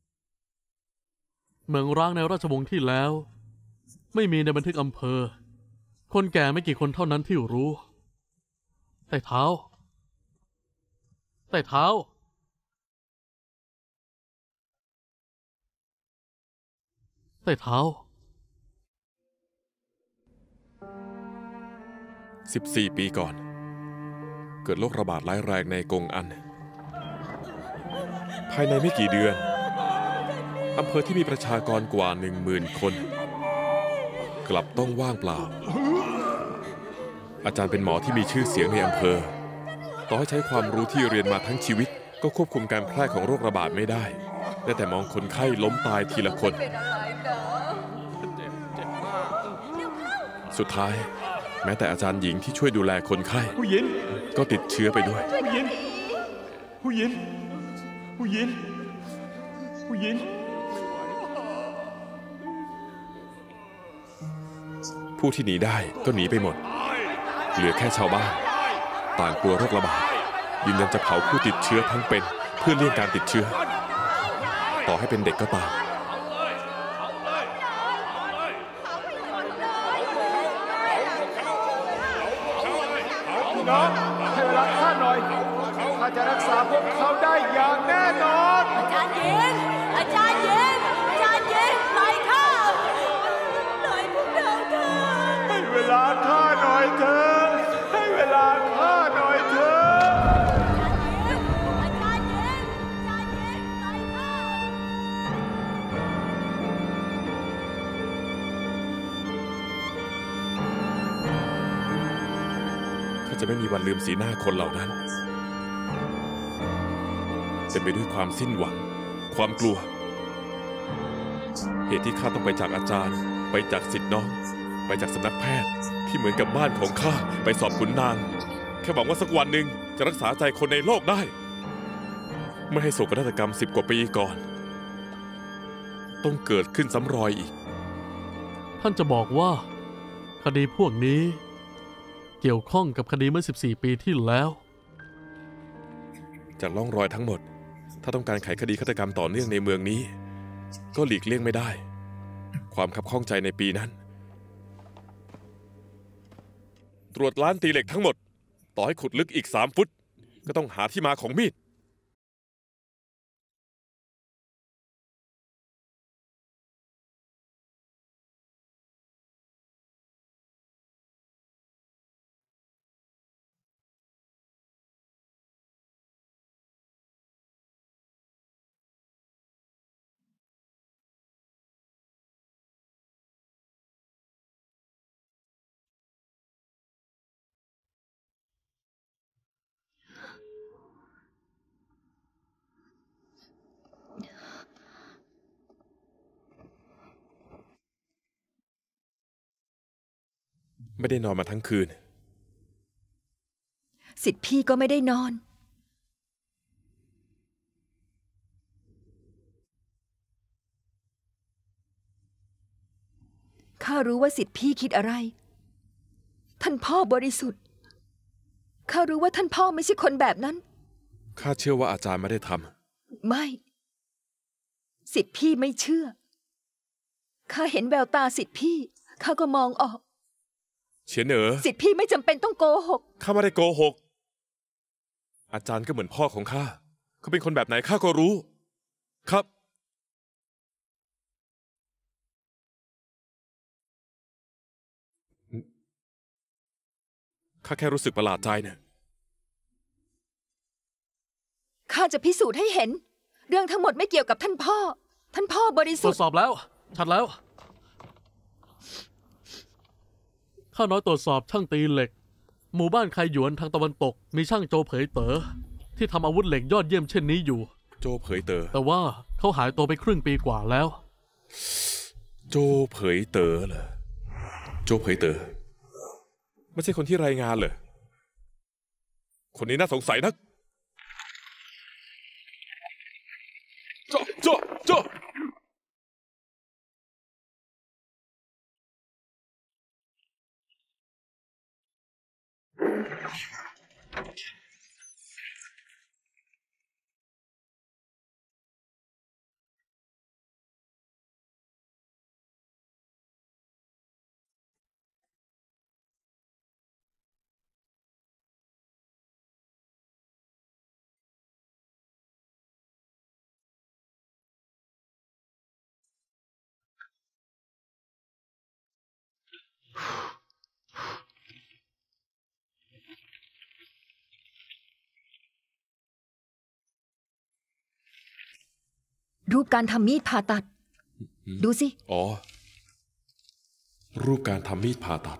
เมืองร้างในราชวงศ์ที่แล้ว ไม่มีในบันทึกอำเภอ คนแก่ไม่กี่คนเท่านั้นที่รู้ใต้เท้าใต้เท้าใต้เท้าสิบสี่ ปีก่อน เกิดโรคระบาดร้ายแรงในกงอัน ภายในไม่กี่เดือนอำเภอที่มีประชากรกว่าหนึ่งหมื่นคน กลับต้องว่างเปล่า อาจารย์เป็นหมอที่มีชื่อเสียงในอำเภอ ต่อให้ใช้ความรู้ที่เรียนมาทั้งชีวิตก็ควบคุมการแพร่ของโรคระบาดไม่ได้ได้แต่มองคนไข้ล้มตายทีละคน สุดท้ายแม้แต่อาจารย์หญิงที่ช่วยดูแลคนไข้ผู้หญิงก็ติดเชื้อไปด้วยผู้หญิง ผู้หญิง ผู้หญิง ผู้หญิงผู้ที่หนีได้ก็หนีไปหมด เหลือแค่ชาวบ้านต่างกลัวโรคระบาดยืนยันจะเผาผู้ติดเชื้อทั้งเป็นเพื่อเลี่ยงการติดเชื้อ ต่อให้เป็นเด็กก็ตามน้องให้เวลาข้าหน่อยข้าจะรักษาพวกเขาได้อย่างแน่นอนอาจารย์หญิงอาจารย์หญิงอาจารย์หญิงปล่อยข้าปล่อยพวกเราเถอะให้เวลาข้าหน่อยเถอะให้เวลาข้าหน่อยเถอะอาจารย์หญิงอาจารย์หญิงปล่อยข้าข้าจะไม่มีวันลืมสีหน้าคนเหล่านั้นเต็มไปด้วยความสิ้นหวัง ความกลัว เหตุที่ข้าต้องไปจากอาจารย์ ไปจากศิษย์น้อง ไปจากสำนักแพทย์ที่เหมือนกับบ้านของข้าไปสอบขุนนาง แค่หวังว่าสักวันหนึ่งจะรักษาใจคนในโลกได้ ไม่ให้โศกนาฏกรรมสิบกว่าปีก่อน ต้องเกิดขึ้นซ้ำรอยอีกท่านจะบอกว่า คดีพวกนี้ เกี่ยวข้องกับคดีเมื่อสิบสี่ ปีที่แล้วจากร่องรอยทั้งหมด ถ้าต้องการไขคดีฆาตกรรมต่อเนื่องในเมืองนี้ ก็หลีกเลี่ยงไม่ได้ ความคับข้องใจในปีนั้น ตรวจล้านตีเหล็กทั้งหมด ต่อให้ขุดลึกอีกสามฟุต ก็ต้องหาที่มาของมีดไม่ได้นอนมาทั้งคืนสิทธิ์พี่ก็ไม่ได้นอนข้ารู้ว่าสิทธิ์พี่คิดอะไรท่านพ่อบริสุทธิ์ข้ารู้ว่าท่านพ่อไม่ใช่คนแบบนั้นข้าเชื่อว่าอาจารย์ไม่ได้ทำไม่สิทธิ์พี่ไม่เชื่อข้าเห็นแววตาสิทธิ์พี่ข้าก็มองออกเฉียนเอ๋อสิทธิ์พี่ไม่จำเป็นต้องโกหกข้าไม่ได้โกหกอาจารย์ก็เหมือนพ่อของข้าเขาเป็นคนแบบไหนข้าก็รู้ครับข้าแค่รู้สึกประหลาดใจเนี่ยข้าจะพิสูจน์ให้เห็นเรื่องทั้งหมดไม่เกี่ยวกับท่านพ่อท่านพ่อบริสุทธิ์ตรวจสอบแล้วชัดแล้วข้าน้อยตรวจสอบช่างตีเหล็กหมู่บ้านไคหยวนทางตะวันตกมีช่างโจเผยเต๋อที่ทำอาวุธเหล็กยอดเยี่ยมเช่นนี้อยู่โจเผยเต๋อแต่ว่าเขาหายตัวไปครึ่งปีกว่าแล้วโจเผยเต๋อเหรอโจเผยเต๋อไม่ใช่คนที่รายงานเหรอคนนี้น่าสงสัยนักโจโจโจรูปการทำมีดผ่าตัดดูสิอ๋อรูปการทำมีดผ่าตัด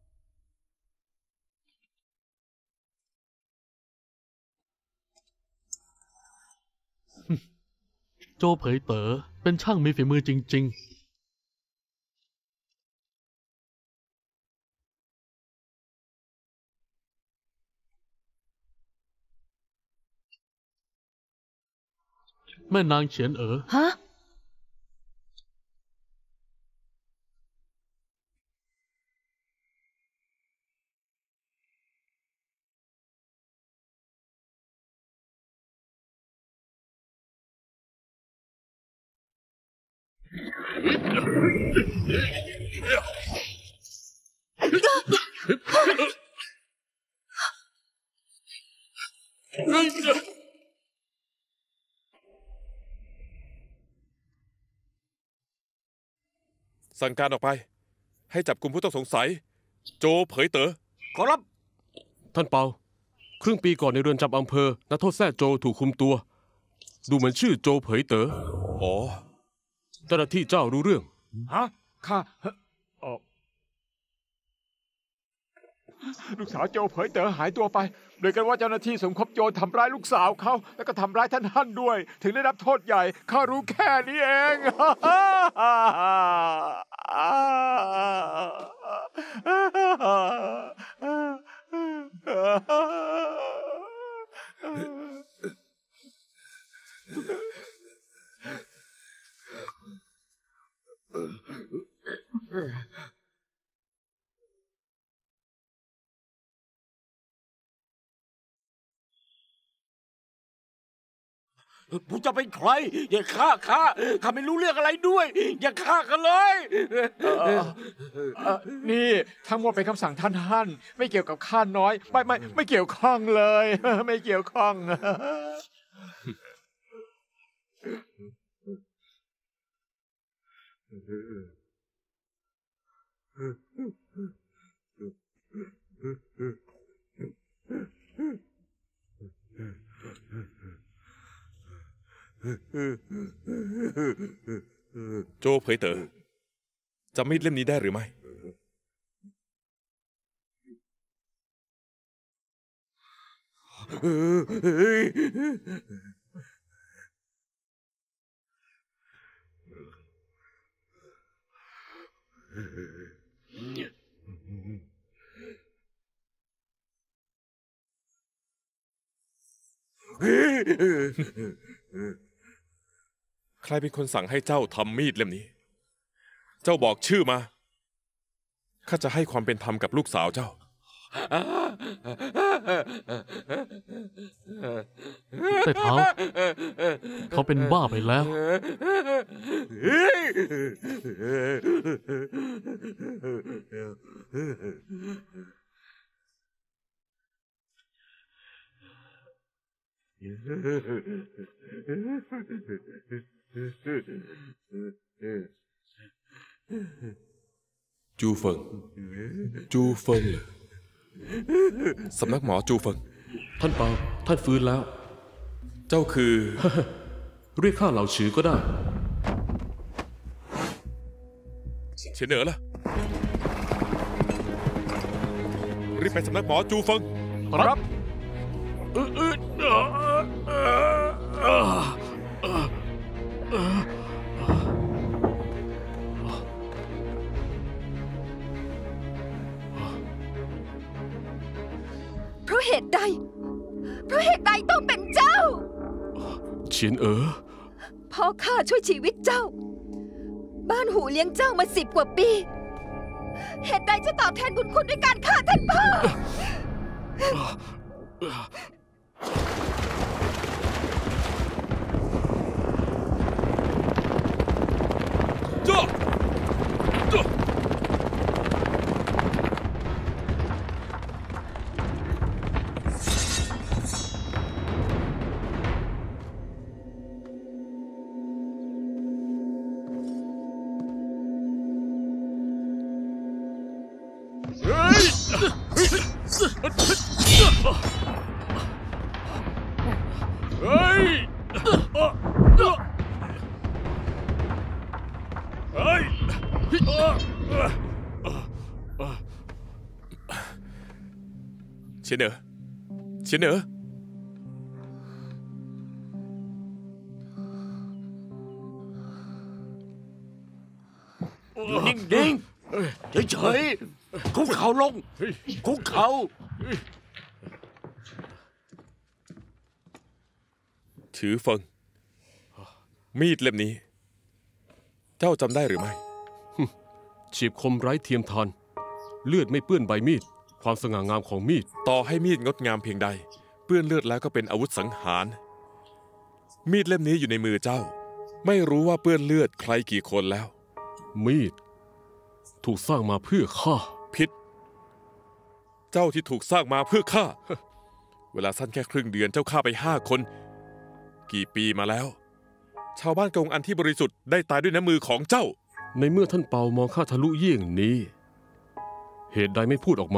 โจเผยเต๋อเป็นช่างมีฝีมือจริงๆแม่นางเฉียนเอ๋อฮะสั่งการออกไปให้จับกลุ่มผู้ต้องสงสัยโจเผยเต๋อขอรับท่านเปาครึ่งปีก่อนในเรือนจำอำเภอนักโทษแท้โจถูกคุมตัวดูเหมือนชื่อโจเผยเต๋ออ๋อเจ้าหน้าที่เจ้ารู้เรื่องฮะข้าออกลูกสาวโจเผยเต๋อหายตัวไปโดยกันว่าเจ้าหน้าที่สมคบโจรทำร้ายลูกสาวเขาแล้วก็ทำร้ายท่านฮั่นด้วยถึงได้รับโทษใหญ่ข้ารู้แค่นี้เองผู้จะเป็นใครอย่าฆ่าข้าข้าไม่รู้เรื่องอะไรด้วยอย่าฆ่ากันเลยนี่ทั้งหมดเป็นคำสั่งท่านฮั่นไม่เกี่ยวกับข้าน้อยไม่ไม่ไม่เกี่ยวข้องเลยไม่เกี่ยวข้องโจเผยเต๋อจำมีดเล่มนี้ได้หรือไม่ใครเป็นคนสั่งให้เจ้าทำมีดเล่มนี้ เจ้าบอกชื่อมาข้าจะให้ความเป็นธรรมกับลูกสาวเจ้าแต่เท้าเขาเป็นบ้าไปแล้วจูเฟิงจูเฟิงสำนักหมอจูเฟิงท่านเปาท่านฟื้นแล้วเจ้าคือเรียกข้าเหล่าฉือก็ได้เฉียนเหนือล่ะรีบไปสำนักหมอจูเฟิงครับเพราะเหตุใด เพราะเหตุใดต้องเป็นเจ้าเฉียนเอ๋อพ่อข้าช่วยชีวิตเจ้า บ้านหูเลี้ยงเจ้ามาสิบกว่าปี เหตุใดจะตอบแทนบุญคุณด้วยการฆ่าท่านพ่อเจ้าเจ้าเฉียนเหนือเฉียนเหนืออยู่นิ่งๆเฉยๆคุกเข่าลงคุกเข่าถือเฟิงมีดเล่มนี้ เจ้าจำได้หรือไม่เฉียบคมไร้เทียมทานเลือดไม่เปื้อนใบมีดความสง่างามของมีดต่อให้มีดงดงามเพียงใดเปื้อนเลือดแล้วก็เป็นอาวุธสังหาร มีดเล่มนี้อยู่ในมือเจ้า ไม่รู้ว่าเปื้อนเลือดใครกี่คนแล้วมีดถูกสร้างมาเพื่อฆ่าผิด เจ้าที่ถูกสร้างมาเพื่อฆ่า เวลาสั้นแค่ครึ่งเดือนเจ้าฆ่าไปห้าคน กี่ปีมาแล้ว ชาวบ้านกงอันที่บริสุทธิ์ได้ตายด้วยน้ำมือของเจ้าในเมื่อท่านเปามองข้าทะลุเยี่ยงนี้ เหตุใดไม่พูดออกมา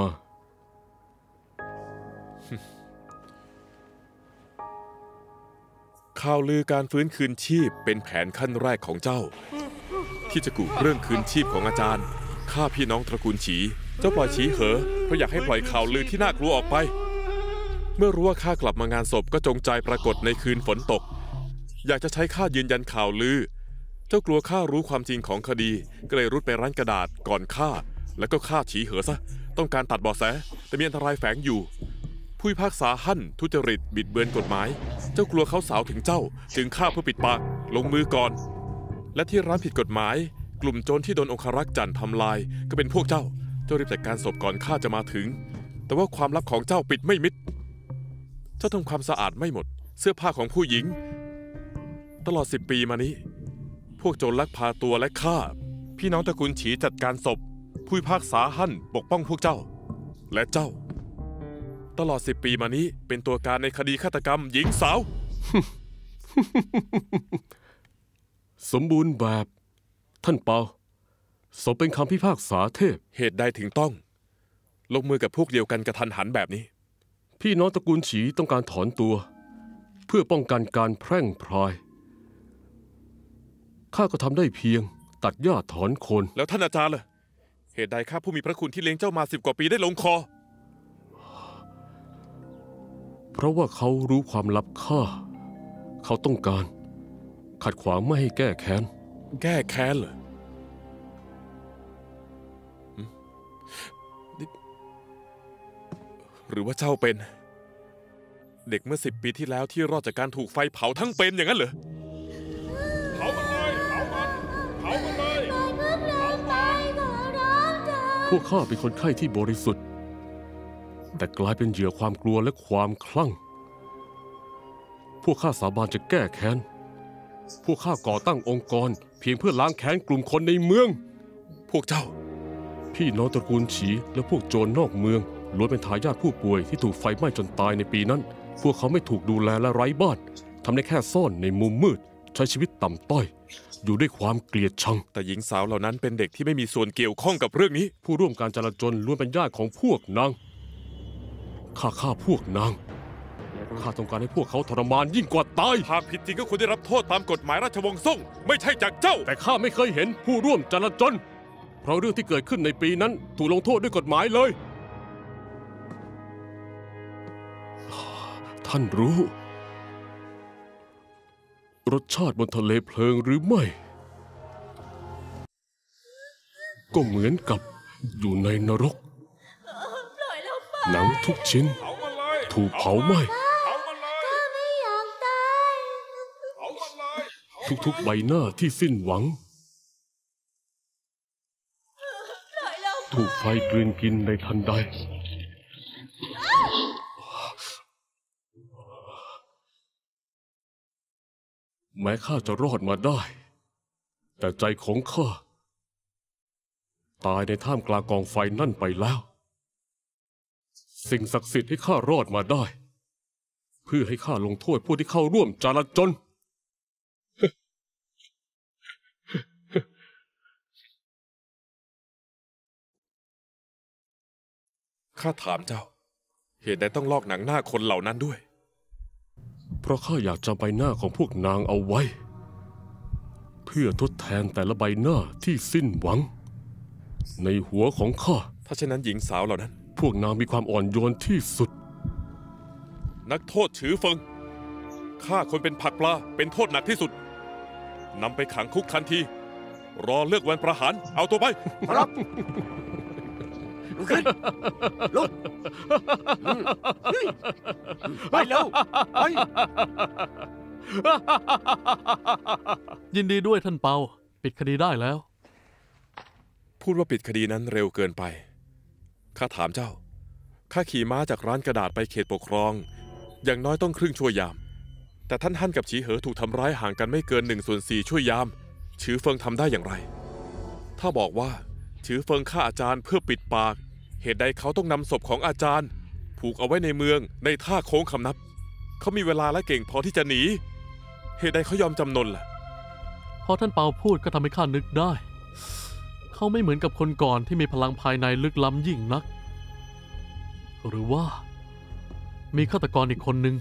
ข่าวลือการฟื้นคืนชีพเป็นแผนขั้นแรกของเจ้า ที่จะกุเรื่องคืนชีพของอาจารย์ฆ่าพี่น้องตระกูลฉีเจ้าปล่อยฉีเหอเพราะอยากให้ปล่อยข่าวลือที่น่ากลัวออกไป เมื่อรู้ว่าข้ากลับมางานศพก็จงใจปรากฏในคืนฝนตก อยากจะใช้ข้ายืนยันข่าวลือ เจ้ากลัวข้ารู้ความจริงของคดีก็เลยรุดไปร้านกระดาษก่อนฆ่าแล้วก็ฆ่าฉีเหอซะต้องการตัดเบาะแสแต่มีอันตรายแฝงอยู่ ผู้พิพากษาหั่นทุจริตบิดเบือนกฎหมายเจ้ากลัวเขาสาวถึงเจ้าจึงฆ่าเพื่อปิดปากลงมือก่อนและที่ร้านผิดกฎหมายกลุ่มโจรที่โดนองครักษ์จันทร์ทำลายก็เป็นพวกเจ้าเจ้ารีบจัดการศพก่อนข้าจะมาถึงแต่ว่าความลับของเจ้าปิดไม่มิดเจ้าทำความสะอาดไม่หมดเสื้อผ้าของผู้หญิงตลอดสิบปีมานี้พวกโจรลักพาตัวและฆ่าพี่น้องตระกูลฉีจัดการศพผู้พิพากษาหั่นปกป้องพวกเจ้าและเจ้าตลอดสิบปีมานี้เป็นตัวการในคดีฆาตกรรมหญิงสาวสมบูรณ์แบบท่านเปาสมเป็นคำพิพากษาเทพเหตุใดถึงต้องลงมือกับพวกเดียวกันกระทันหันแบบนี้พี่น้องตระกูลฉีต้องการถอนตัว เพื่อป้องกันการแพร่งพรายข้าก็ทำได้เพียงตัดหญ้าถอนโคนแล้วท่านอาจารย์ล่ะเหตุใดข้าผู้มีพระคุณที่เลี้ยงเจ้ามาสิบกว่าปีได้ลงคอเพราะว่าเขารู้ความลับข้าเขาต้องการขัดขวางไม่ให้แก้แค้นแก้แค้นเหรอหรือว่าเจ้าเป็นเด็กเมื่อสิบปีที่แล้วที่รอดจากการถูกไฟเผาทั้งเป็นอย่างนั้นเหรอเผามันเลยเผามันเผามันเลยพวกข้าเป็นคนไข้ที่บริสุทธิ์แต่กลายเป็นเหยื่อความกลัวและความคลั่งพวกข้าสาบานจะแก้แค้นพวกข้าก่อตั้งองค์กรเพียงเพื่อล้างแค้นกลุ่มคนในเมืองพวกเจ้าพี่น้องตระกูลฉีและพวกโจรนอกเมืองล้วนเป็นทายาทผู้ป่วยที่ถูกไฟไหม้จนตายในปีนั้นพวกเขาไม่ถูกดูแลและไร้บ้านทำได้แค่ซ่อนในมุมมืดใช้ชีวิตต่ำต้อยอยู่ด้วยความเกลียดชังแต่หญิงสาวเหล่านั้นเป็นเด็กที่ไม่มีส่วนเกี่ยวข้องกับเรื่องนี้ผู้ร่วมการจลาจลล้วนเป็นญาติของพวกนางข้าฆ่าพวกนางข้าต้องการให้พวกเขาทรมานยิ่งกว่าตายหากผิดจริงก็ควรได้รับโทษตามกฎหมายราชวงศ์ซ่งไม่ใช่จากเจ้าแต่ข้าไม่เคยเห็นผู้ร่วมจลาจลเพราะเรื่องที่เกิดขึ้นในปีนั้นถูกลงโทษด้วยกฎหมายเลยท่านรู้รสชาติบนทะเลเพลิงหรือไม่ก็เหมือนกับอยู่ในนรกหนังทุกชิ้นถูกเผาไหม้ทุกๆใบหน้าที่สิ้นหวังถูกไฟกลืนกินในทันใดแม้ข้าจะรอดมาได้แต่ใจของข้าตายในท่ามกลางกองไฟนั่นไปแล้วสิ่งศักดิ์สิทธิ์ให้ข้ารอดมาได้เพื่อให้ข้าลงโทษผู้ที่เข้าร่วมจลาจลข้าถามเจ้าเหตุใดต้องลอกหนังหน้าคนเหล่านั้นด้วยเพราะข้าอยากจำใบหน้าของพวกนางเอาไว้เพื่อทดแทนแต่ละใบหน้าที่สิ้นหวังในหัวของข้าถ้าเช่นนั้นหญิงสาวเหล่านั้นพวกนางมีความอ่อนโยนที่สุดนักโทษฉือเฟิงฆ่าคนเป็นผักปลาเป็นโทษหนักที่สุดนำไปขังคุกทันทีรอเลือกวันประหารเอาตัวไปครับลุกขึ้นลุกไปเร็วไปยินดีด้วยท่านเปาปิดคดีได้แล้วพูดว่าปิดคดีนั้นเร็วเกินไปข้าถามเจ้าข้าขี่ม้าจากร้านกระดาษไปเขตปกครองอย่างน้อยต้องครึ่งชั่วยามแต่ท่านฮั่นกับฉีเหอถูกทำร้ายห่างกันไม่เกินหนึ่งส่วนสี่ชั่วยามฉือเฟิงทำได้อย่างไรถ้าบอกว่าฉือเฟิงฆ่าอาจารย์เพื่อปิดปากเหตุใดเขาต้องนำศพของอาจารย์ผูกเอาไว้ในเมืองในท่าโค้งคำนับเขามีเวลาและเก่งพอที่จะหนีเหตุใดเขายอมจำนนล่ะพอท่านเปาพูดก็ทำให้ข้านึกได้เขาไม่เหมือนกับคนก่อนที่มีพลังภายในลึกล้ำยิ่งนักหรือว่ามีฆาตกรอีกคนหนึ่ง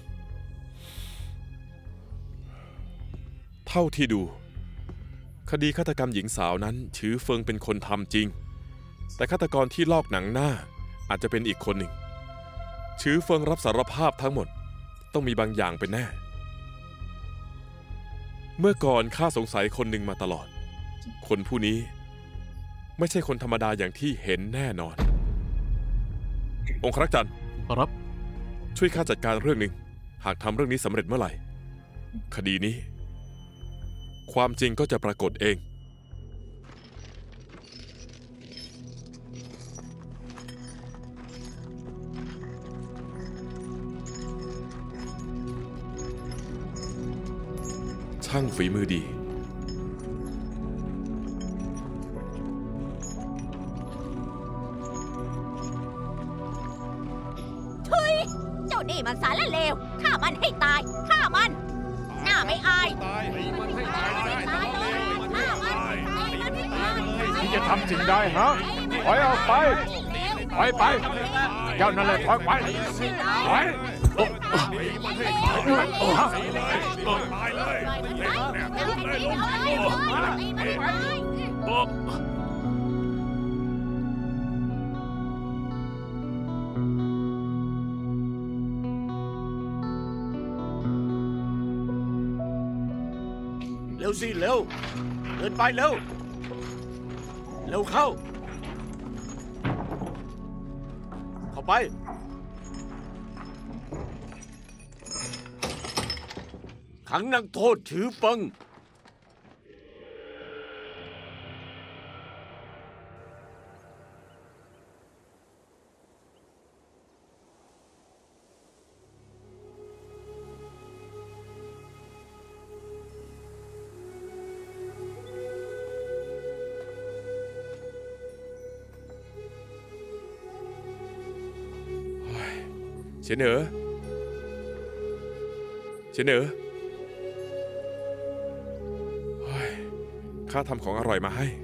เท่าที่ดูคดีฆาตกรรมหญิงสาวนั้นฉือเฟิงเป็นคนทำจริงแต่ฆาตกรที่ลอกหนังหน้าอาจจะเป็นอีกคนหนึ่งฉือเฟิงรับสารภาพทั้งหมดต้องมีบางอย่างเป็นแน่เมื่อก่อนข้าสงสัยคนหนึ่งมาตลอดคนผู้นี้ไม่ใช่คนธรรมดาอย่างที่เห็นแน่นอนองครักษ์จันทร์ครับช่วยข้าจัดการเรื่องหนึ่งหากทำเรื่องนี้สำเร็จเมื่อไหร่คดีนี้ความจริงก็จะปรากฏเองช่างฝีมือดีทุยเจ้านี่มันสารเลวฆ่ามันให้ตายฆ่ามันหน้าไม่อายที่จะทำสิ่งใดฮะถอยออกไปถอยไปเจ้านั่นแหละถอยไปถอยเร็วสิเร็วเดินไปเร็วเร็วเข้าเข้าไปขังนักโทษถือเฟิงเฉียนเอ๋อเฉียนเอ๋อเฮ้ยข้าทำของอร่อยมาให้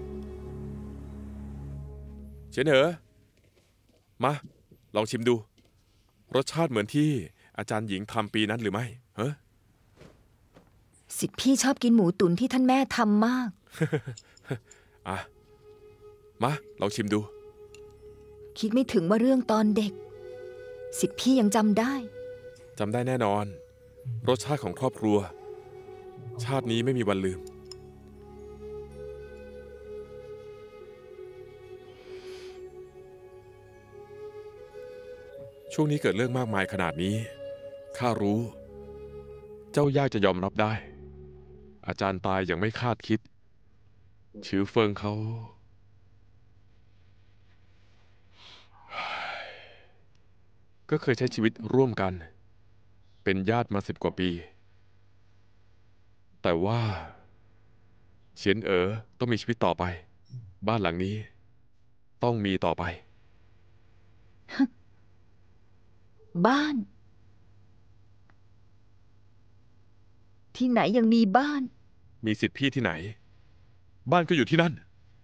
เฉียนเอ๋อมาลองชิมดูรสชาติเหมือนที่อาจารย์หญิงทำปีนั้นหรือไม่เฮ้สิทธิพี่ชอบกินหมูตุ๋นที่ท่านแม่ทำมากอ่ะมาลองชิมดูคิดไม่ถึงว่าเรื่องตอนเด็กสิทธิพี่ยังจำได้จำได้แน่นอนรสชาติของครอบครัวชาตินี้ไม่มีวันลืมช่วงนี้เกิดเรื่องมากมายขนาดนี้ข้ารู้เจ้ายากจะยอมรับได้อาจารย์ตายอย่างไม่คาดคิดชื่อเฟิงเขาก็เคยใช้ชีวิตร่วมกันเป็นญาติมาสิบกว่าปีแต่ว่าเฉียนเอ๋อต้องมีชีวิตต่อไปบ้านหลังนี้ต้องมีต่อไปบ้านที่ไหนยังมีบ้านมีสิทธิพี่ที่ไหนบ้านก็อยู่ที่นั่น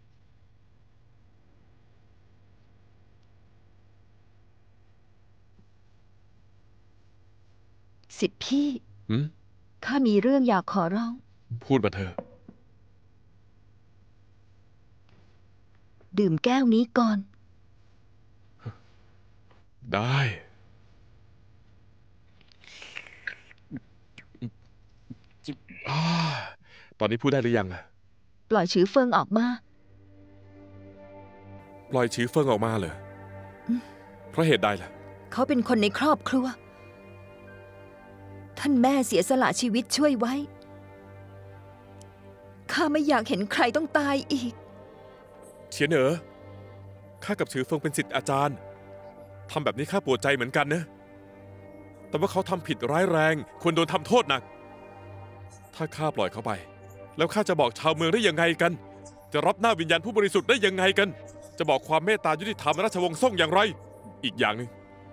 สิทธิพี่ข้ามีเรื่องอยากขอร้องพูดมาเถอะดื่มแก้วนี้ก่อนได้ตอนนี้พูดได้หรือยังปล่อยชือเฟิงออกมาปล่อยชือเฟิงออกมาเหรอเพราะเหตุใดล่ะเขาเป็นคนในครอบครัวท่านแม่เสียสละชีวิตช่วยไว้ข้าไม่อยากเห็นใครต้องตายอีกเฉียนเอ๋อข้ากับชือเฟิงเป็นศิษย์อาจารย์ทำแบบนี้ข้าปวดใจเหมือนกันนะแต่ว่าเขาทำผิดร้ายแรงควรโดนทำโทษหนักถ้าข้าปล่อยเขาไปแล้วข้าจะบอกชาวเมืองได้ยังไงกันจะรับหน้าวิญญาณผู้บริสุทธิ์ได้ยังไงกันจะบอกความเมตตายุติธรรมราชวงศ์ซ่งอย่างไรอีกอย่างหนึ่ง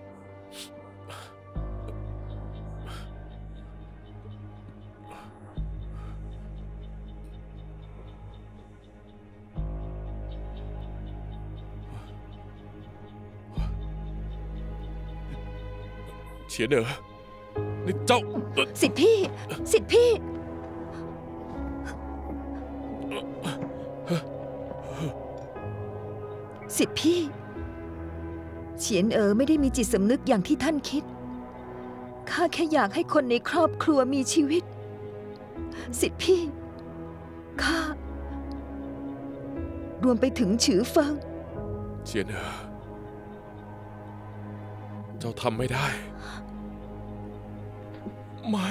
เฉียนเอ๋อนี่เจ้าสิทธิพี่สิทธิพี่สิทธิพี่เฉียนเอ๋อไม่ได้มีจิตสำนึกอย่างที่ท่านคิดข้าแค่อยากให้คนในครอบครัวมีชีวิตสิทธิพี่ข้ารวมไปถึงฉือเฟิงเฉียนเอ๋อเจ้าทำไม่ได้ไม่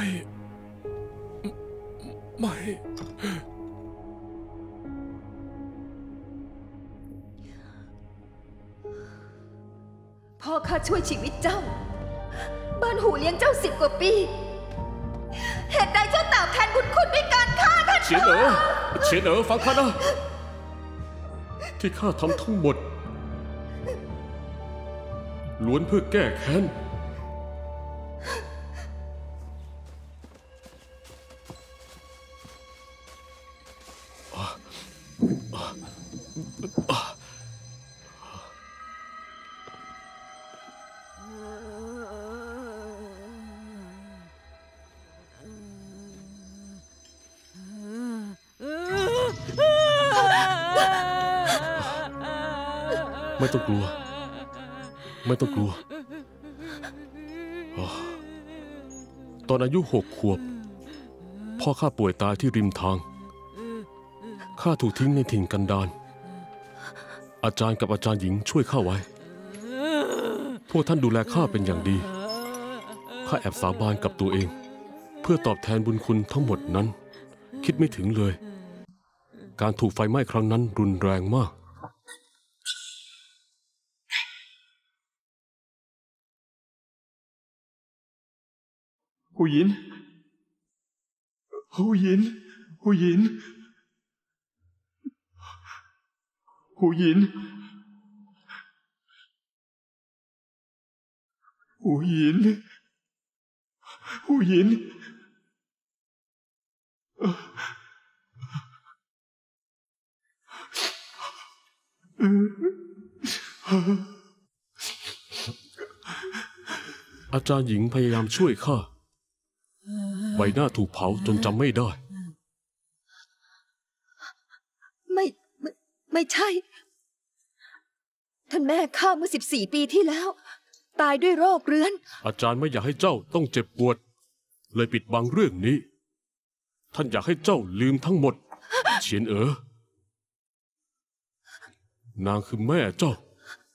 ไม่พ่อข้าช่วยชีวิตเจ้าบ้านหูเลี้ยงเจ้าสิบกว่าปีเหตุใดเจ้าตอบแทนบุญคุณด้วยการฆ่าท่านเฉียนเอ๋อเฉียนเอ๋อฟังข้านะที่ข้าทำทั้งหมดล้วนเพื่อแก้แค้นไม่ต้องกลัวไม่ต้องกลัวตอนอายุหกขวบพ่อข้าป่วยตายที่ริมทางข้าถูกทิ้งในถิ่นกันดารอาจารย์กับอาจารย์หญิงช่วยข้าไว้พวกท่านดูแลข้าเป็นอย่างดีข้าแอบสาบานกับตัวเองเพื่อตอบแทนบุญคุณทั้งหมดนั้น คิดไม่ถึงเลย การถูกไฟไหม้ครั้งนั้นรุนแรงมากหูหยินหูหยินหูหยินหูหยินหูหยินหูหยินอาจารย์หญิงพยายามช่วยข้าใบหน้าถูกเผาจนจำไม่ได้ไม่ไม่ไม่ใช่ ท่านแม่ข้าเมื่อสิบสี่ปีที่แล้ว ตายด้วยโรคเรื้อนอาจารย์ไม่อยากให้เจ้าต้องเจ็บปวด เลยปิดบังเรื่องนี้ ท่านอยากให้เจ้าลืมทั้งหมด เฉียนเอ๋อนางคือแม่เจ้า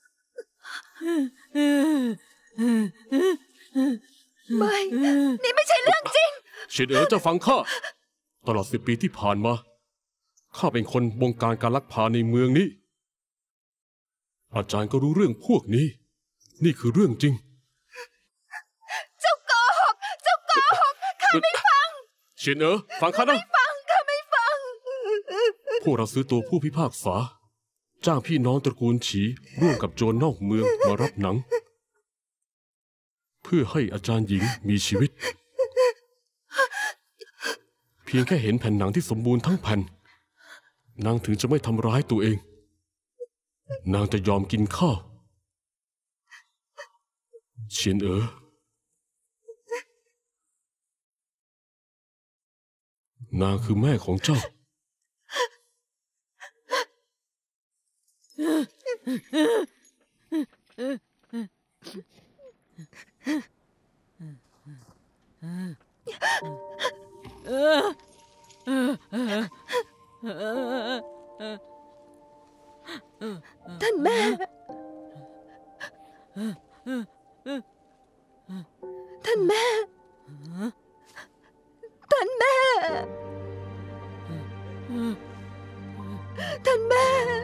ไม่ นี่ไม่ใช่เรื่องจริงเฉียนเอ๋อเจ้าฟังข้า ตลอดสิบปีที่ผ่านมา ข้าเป็นคนบงการการลักพาในเมืองนี้ อาจารย์ก็รู้เรื่องพวกนี้ นี่คือเรื่องจริงเจ้าโกหก เจ้าโกหก ข้าไม่ฟังเฉียนเอ๋อฟังข้านะไม่ฟัง ข้าไม่ฟังพวกเราซื้อตัวผู้พิพากษา จ้างพี่น้องตระกูลฉีร่วมกับโจรนอกเมืองมารับหนัง เพื่อให้อาจารย์หญิงมีชีวิต เพียงแค่เห็นแผ่นหนังที่สมบูรณ์ทั้งแผ่น นางถึงจะไม่ทำร้ายตัวเอง นางจะยอมกินข้าว เฉียนเอ๋อนางคือแม่ของเจ้าท่านแม่ ท่านแม่ ท่านแม่ ท่านแม่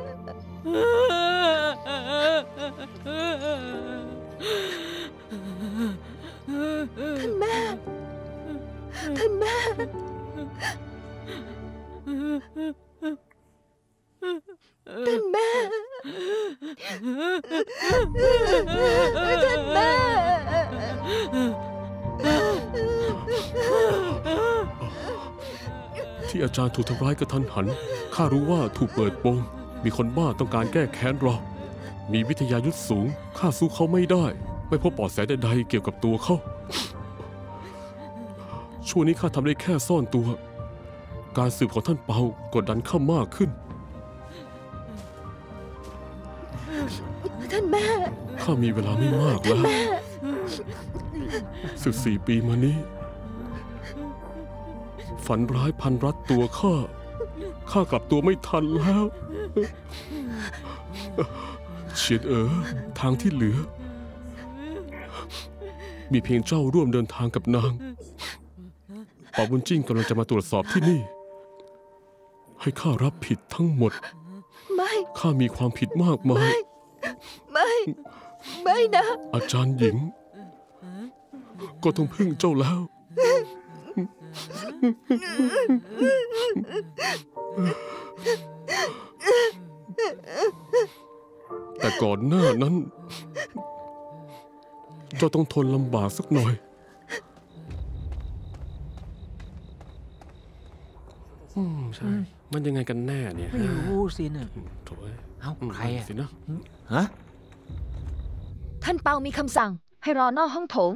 ท่านแม่ ท่านแม่ ท่านแม่ ท่านแม่ที่อาจารย์ถูกทำร้ายกระทันหัน ข้ารู้ว่าถูกเปิดโปง มีคนบ้าต้องการแก้แค้นเรา มีวิทยายุทธสูง ข้าสู้เขาไม่ได้ ไม่พบเบาะแสใดๆเกี่ยวกับตัวเขา ช่วงนี้ข้าทำได้แค่ซ่อนตัว การสืบของท่านเปากดดันข้ามากขึ้นท่านแม่ข้ามีเวลาไม่มากแล้วสิบสี่ปีมานี้ ฝันร้ายพันรัดตัวข้า ข้ากลับตัวไม่ทันแล้ว เฉียนเอ๋อทางที่เหลือ มีเพียงเจ้าร่วมเดินทางกับนางป่าบุญจิ้งกำลังจะมาตรวจสอบที่นี่ ให้ข้ารับผิดทั้งหมดไม่ข้ามีความผิดมากมายไม่ ไม่นะอาจารย์หญิง ก็ต้องพึ่งเจ้าแล้ว แต่ก่อนหน้านั้น เจ้าต้องทนลำบากสักหน่อย อืมใช่ มันยังไงกันแน่เนี่ยไม่รู้สินะโถ่เอ้ยเอ้าใครอะสินะฮะท่านเปามีคำสั่งให้รอนอกห้องโถง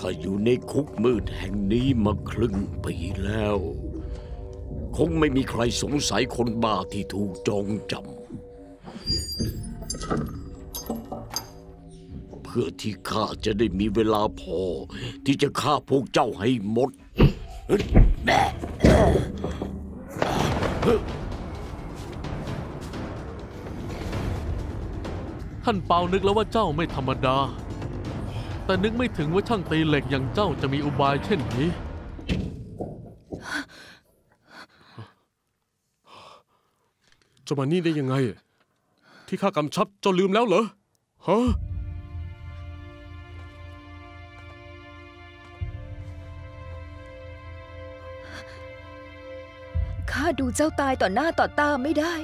ข้าอยู่ในคุกมืดแห่งนี้มาครึ่งปีแล้ว คงไม่มีใครสงสัยคนบ้าที่ถูกจองจำเพื่อที่ข้าจะได้มีเวลาพอที่จะฆ่าพวกเจ้าให้หมดท่านเปานึกแล้วว่าเจ้าไม่ธรรมดาแต่นึกไม่ถึงว่าช่างตีเหล็กอย่างเจ้าจะมีอุบายเช่นนี้เจ้ามานี่ได้ยังไงที่ข้ากำชับเจ้าลืมแล้วเหรอฮะข้าดูเจ้าตายต่อหน้าต่อตาไม่ได้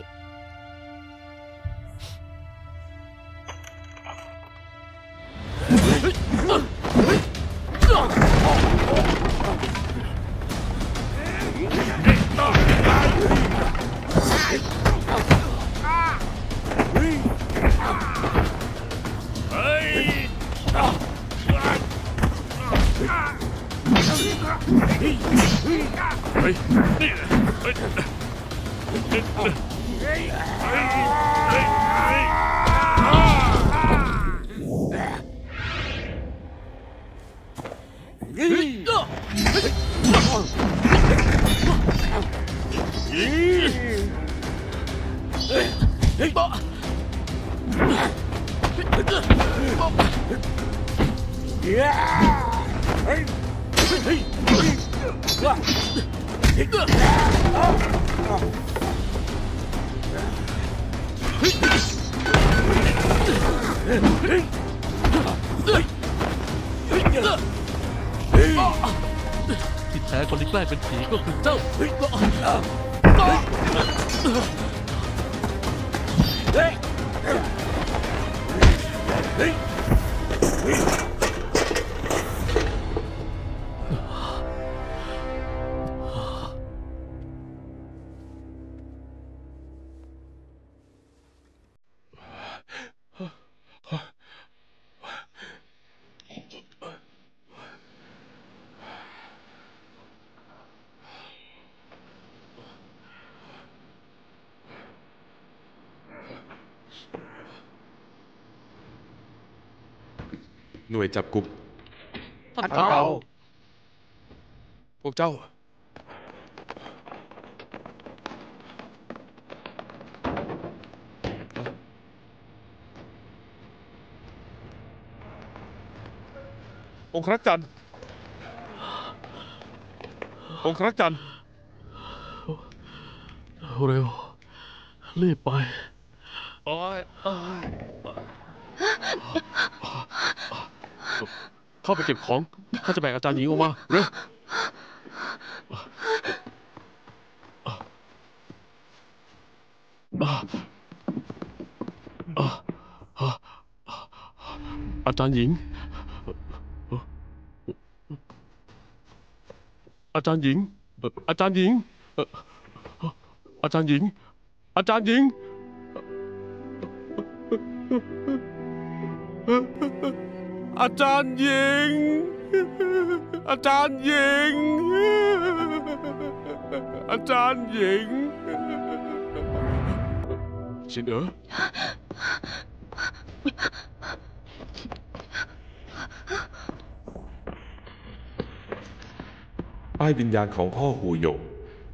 ที่แท้คนที่แกล้งเป็นผีก็คือเจ้าหน่วยจับกุมท่านเปาพวกเจ้าองครักษ์จันทร์องครักษ์จันทร์เร็วรีบไปโอ้ยเข้าไปเก็บของข้าจะแบกอาจารย์หญิงออกมาเร็วอาจารย์หญิงอาจารย์หญิงอาจารย์หญิงอาจารย์หญิงอาจารย์หญิงอาจารย์หญิงอาจารย์หญิงอาจารย์หญิงชินเอ๋อป้ายวิญญาณของพ่อหูหยก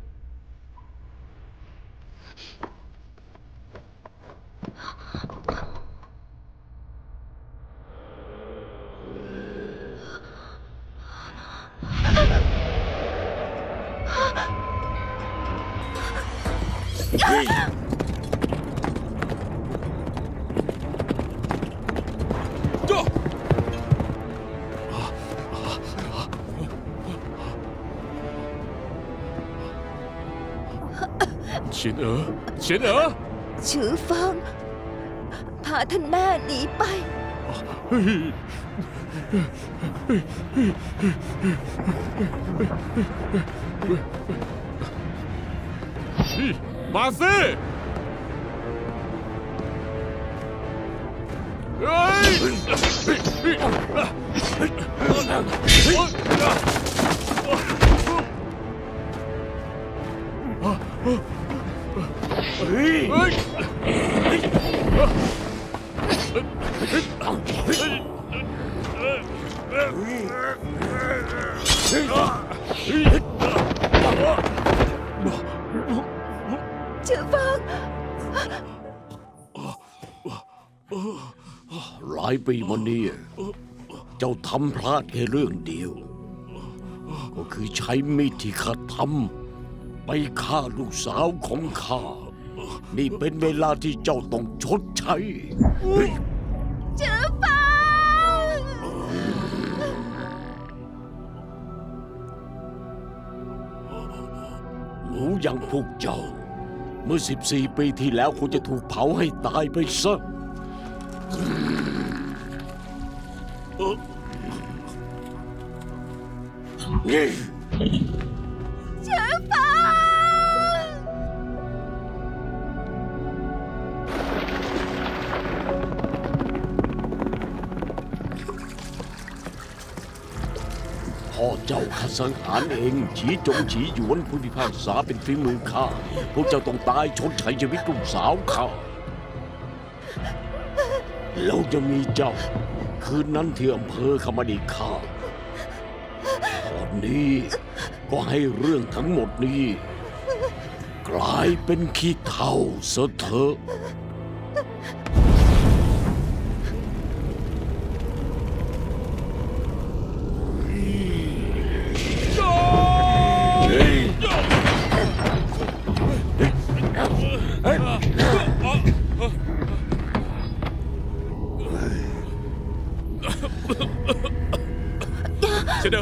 เฉียนเอ๋อเฉียนเอ๋อฉือเฟิงพาท่านแม่หนีไปมาสิเชื่อฟังหลายปีมานี้เจ้าทำพลาดแค่เรื่องเดียว ก็คือใช้มีดที่ข้าทำไปฆ่าลูกสาวของข้า นี่เป็นเวลาที่เจ้าต้องชดใช้เชื่อฟังรู้อย่างพวกเจ้า เมื่อสิบสี่ปีที่แล้วคุณจะถูกเผาให้ตายไปซะนี่เชื่อฟังพ่อเจ้าข้าสังหารเองฉีจงฉีหยวนผู้พิพากษาเป็นฝีมือข้าพวกเจ้าต้องตายชดใช้ชีวิตลูกสาวข้าแล้วจะมีเจ้าคืนนั้นที่อำเภอขมาดีข้าตอนนี้ก็ให้เรื่องทั้งหมดนี้ กลายเป็นขี้เถ้าซะเถอะเสนอ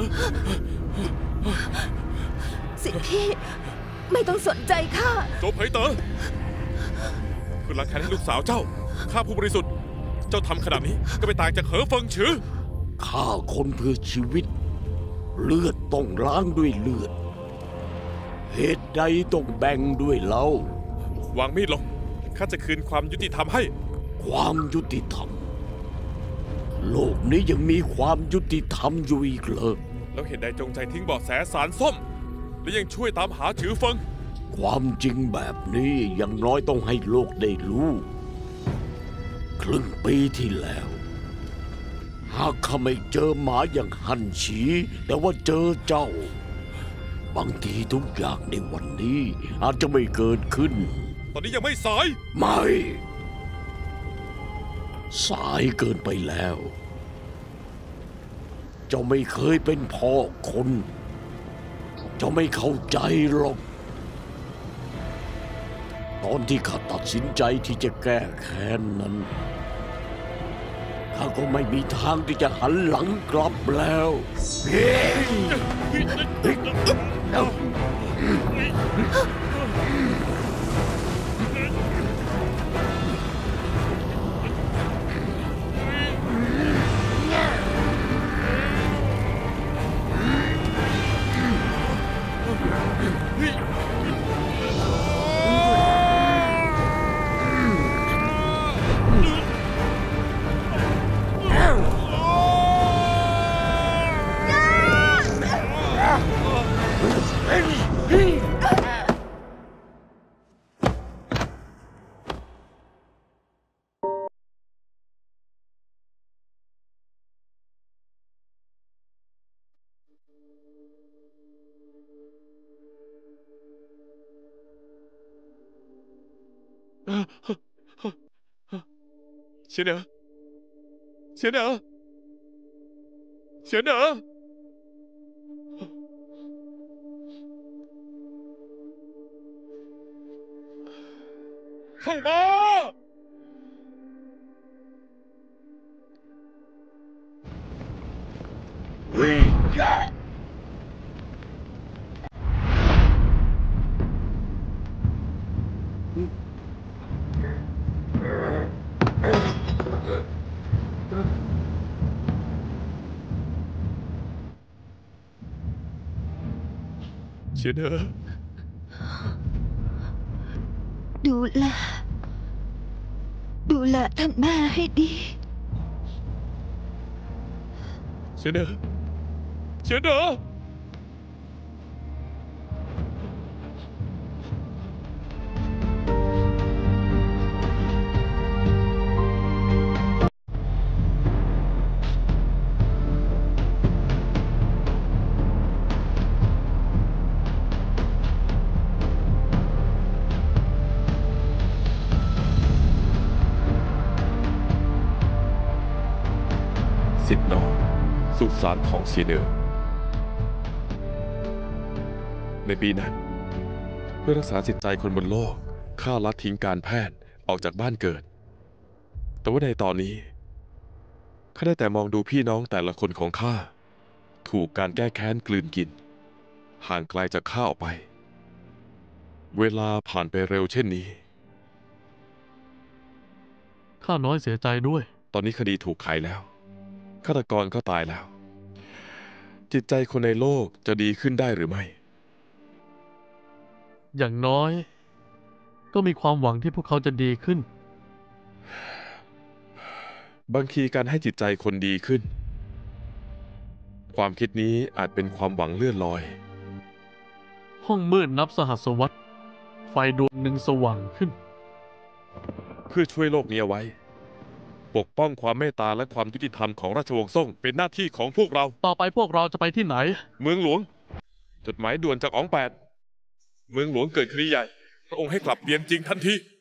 สิทธิไม่ต้องสนใจข้าโจเผยเต๋อคือล้างแค้นให้ลูกสาวเจ้าข้าผู้บริสุทธิ์เจ้าทำขนาดนี้ก็ไม่ต่างจากเหอเฟิงฉือฆ่าคนเพื่อชีวิตเลือดต้องล้างด้วยเลือดเหตุใดต้องแบ่งด้วยเล่าวางมีดลงข้าจะคืนความยุติธรรมให้ความยุติธรรมโลกนี้ยังมีความยุติธรรมอยู่อีกเหรอแล้วเหตุใดจงใจทิ้งเบาะแสสารส้มและยังช่วยตามหาฉือเฟิงความจริงแบบนี้อย่างน้อยต้องให้โลกได้รู้ครึ่งปีที่แล้วหากข้าไม่เจอหมาอย่างฮั่นฉีแต่ว่าเจอเจ้าบางทีทุกอย่างในวันนี้อาจจะไม่เกิดขึ้นตอนนี้ยังไม่สายไม่สายเกินไปแล้วเจ้าไม่เคยเป็นพ่อคนเจ้าไม่เข้าใจหรอกตอนที่ข้าตัดสินใจที่จะแก้แค้นนั้นข้าก็ไม่มีทางที่จะหันหลังกลับแล้วเฮ้เสียเหนอเสียเหนอเสียเหนอเข้ามาเสียเหนอดูแลดูแลท่านแม่ให้ดีเสนอเสนอสิทธิ์น้องสุสานของเซียเนอร์ในปีนั้นเพื่อรักษาจิตใจคนบนโลกข้าละทิ้งการแพทย์ออกจากบ้านเกิด แต่ว่าในตอนนี้ข้าได้แต่มองดูพี่น้องแต่ละคนของข้าถูกการแก้แค้นกลืนกินห่างไกลจากข้าออกไปเวลาผ่านไปเร็วเช่นนี้ข้าน้อยเสียใจด้วยตอนนี้คดีถูกไขแล้วฆาตกรก็ตายแล้ว จิตใจคนในโลกจะดีขึ้นได้หรือไม่อย่างน้อย ก็มีความหวังที่พวกเขาจะดีขึ้นบางทีการให้จิตใจคนดีขึ้น ความคิดนี้อาจเป็นความหวังเลื่อนลอยห้องมืดนับสหัสวรรษไฟดวงหนึ่งสว่างขึ้นเพื่อช่วยโลกนี้เอาไว้ ปกป้องความเมตตาและความยุติธรรมของราชวงศ์ซ่งเป็นหน้าที่ของพวกเราต่อไปพวกเราจะไปที่ไหนเมืองหลวง จดหมายด่วนจากอ๋องแปด เมืองหลวงเกิดคดีใหญ่ พระองค์ให้กลับเรียนจริงทันที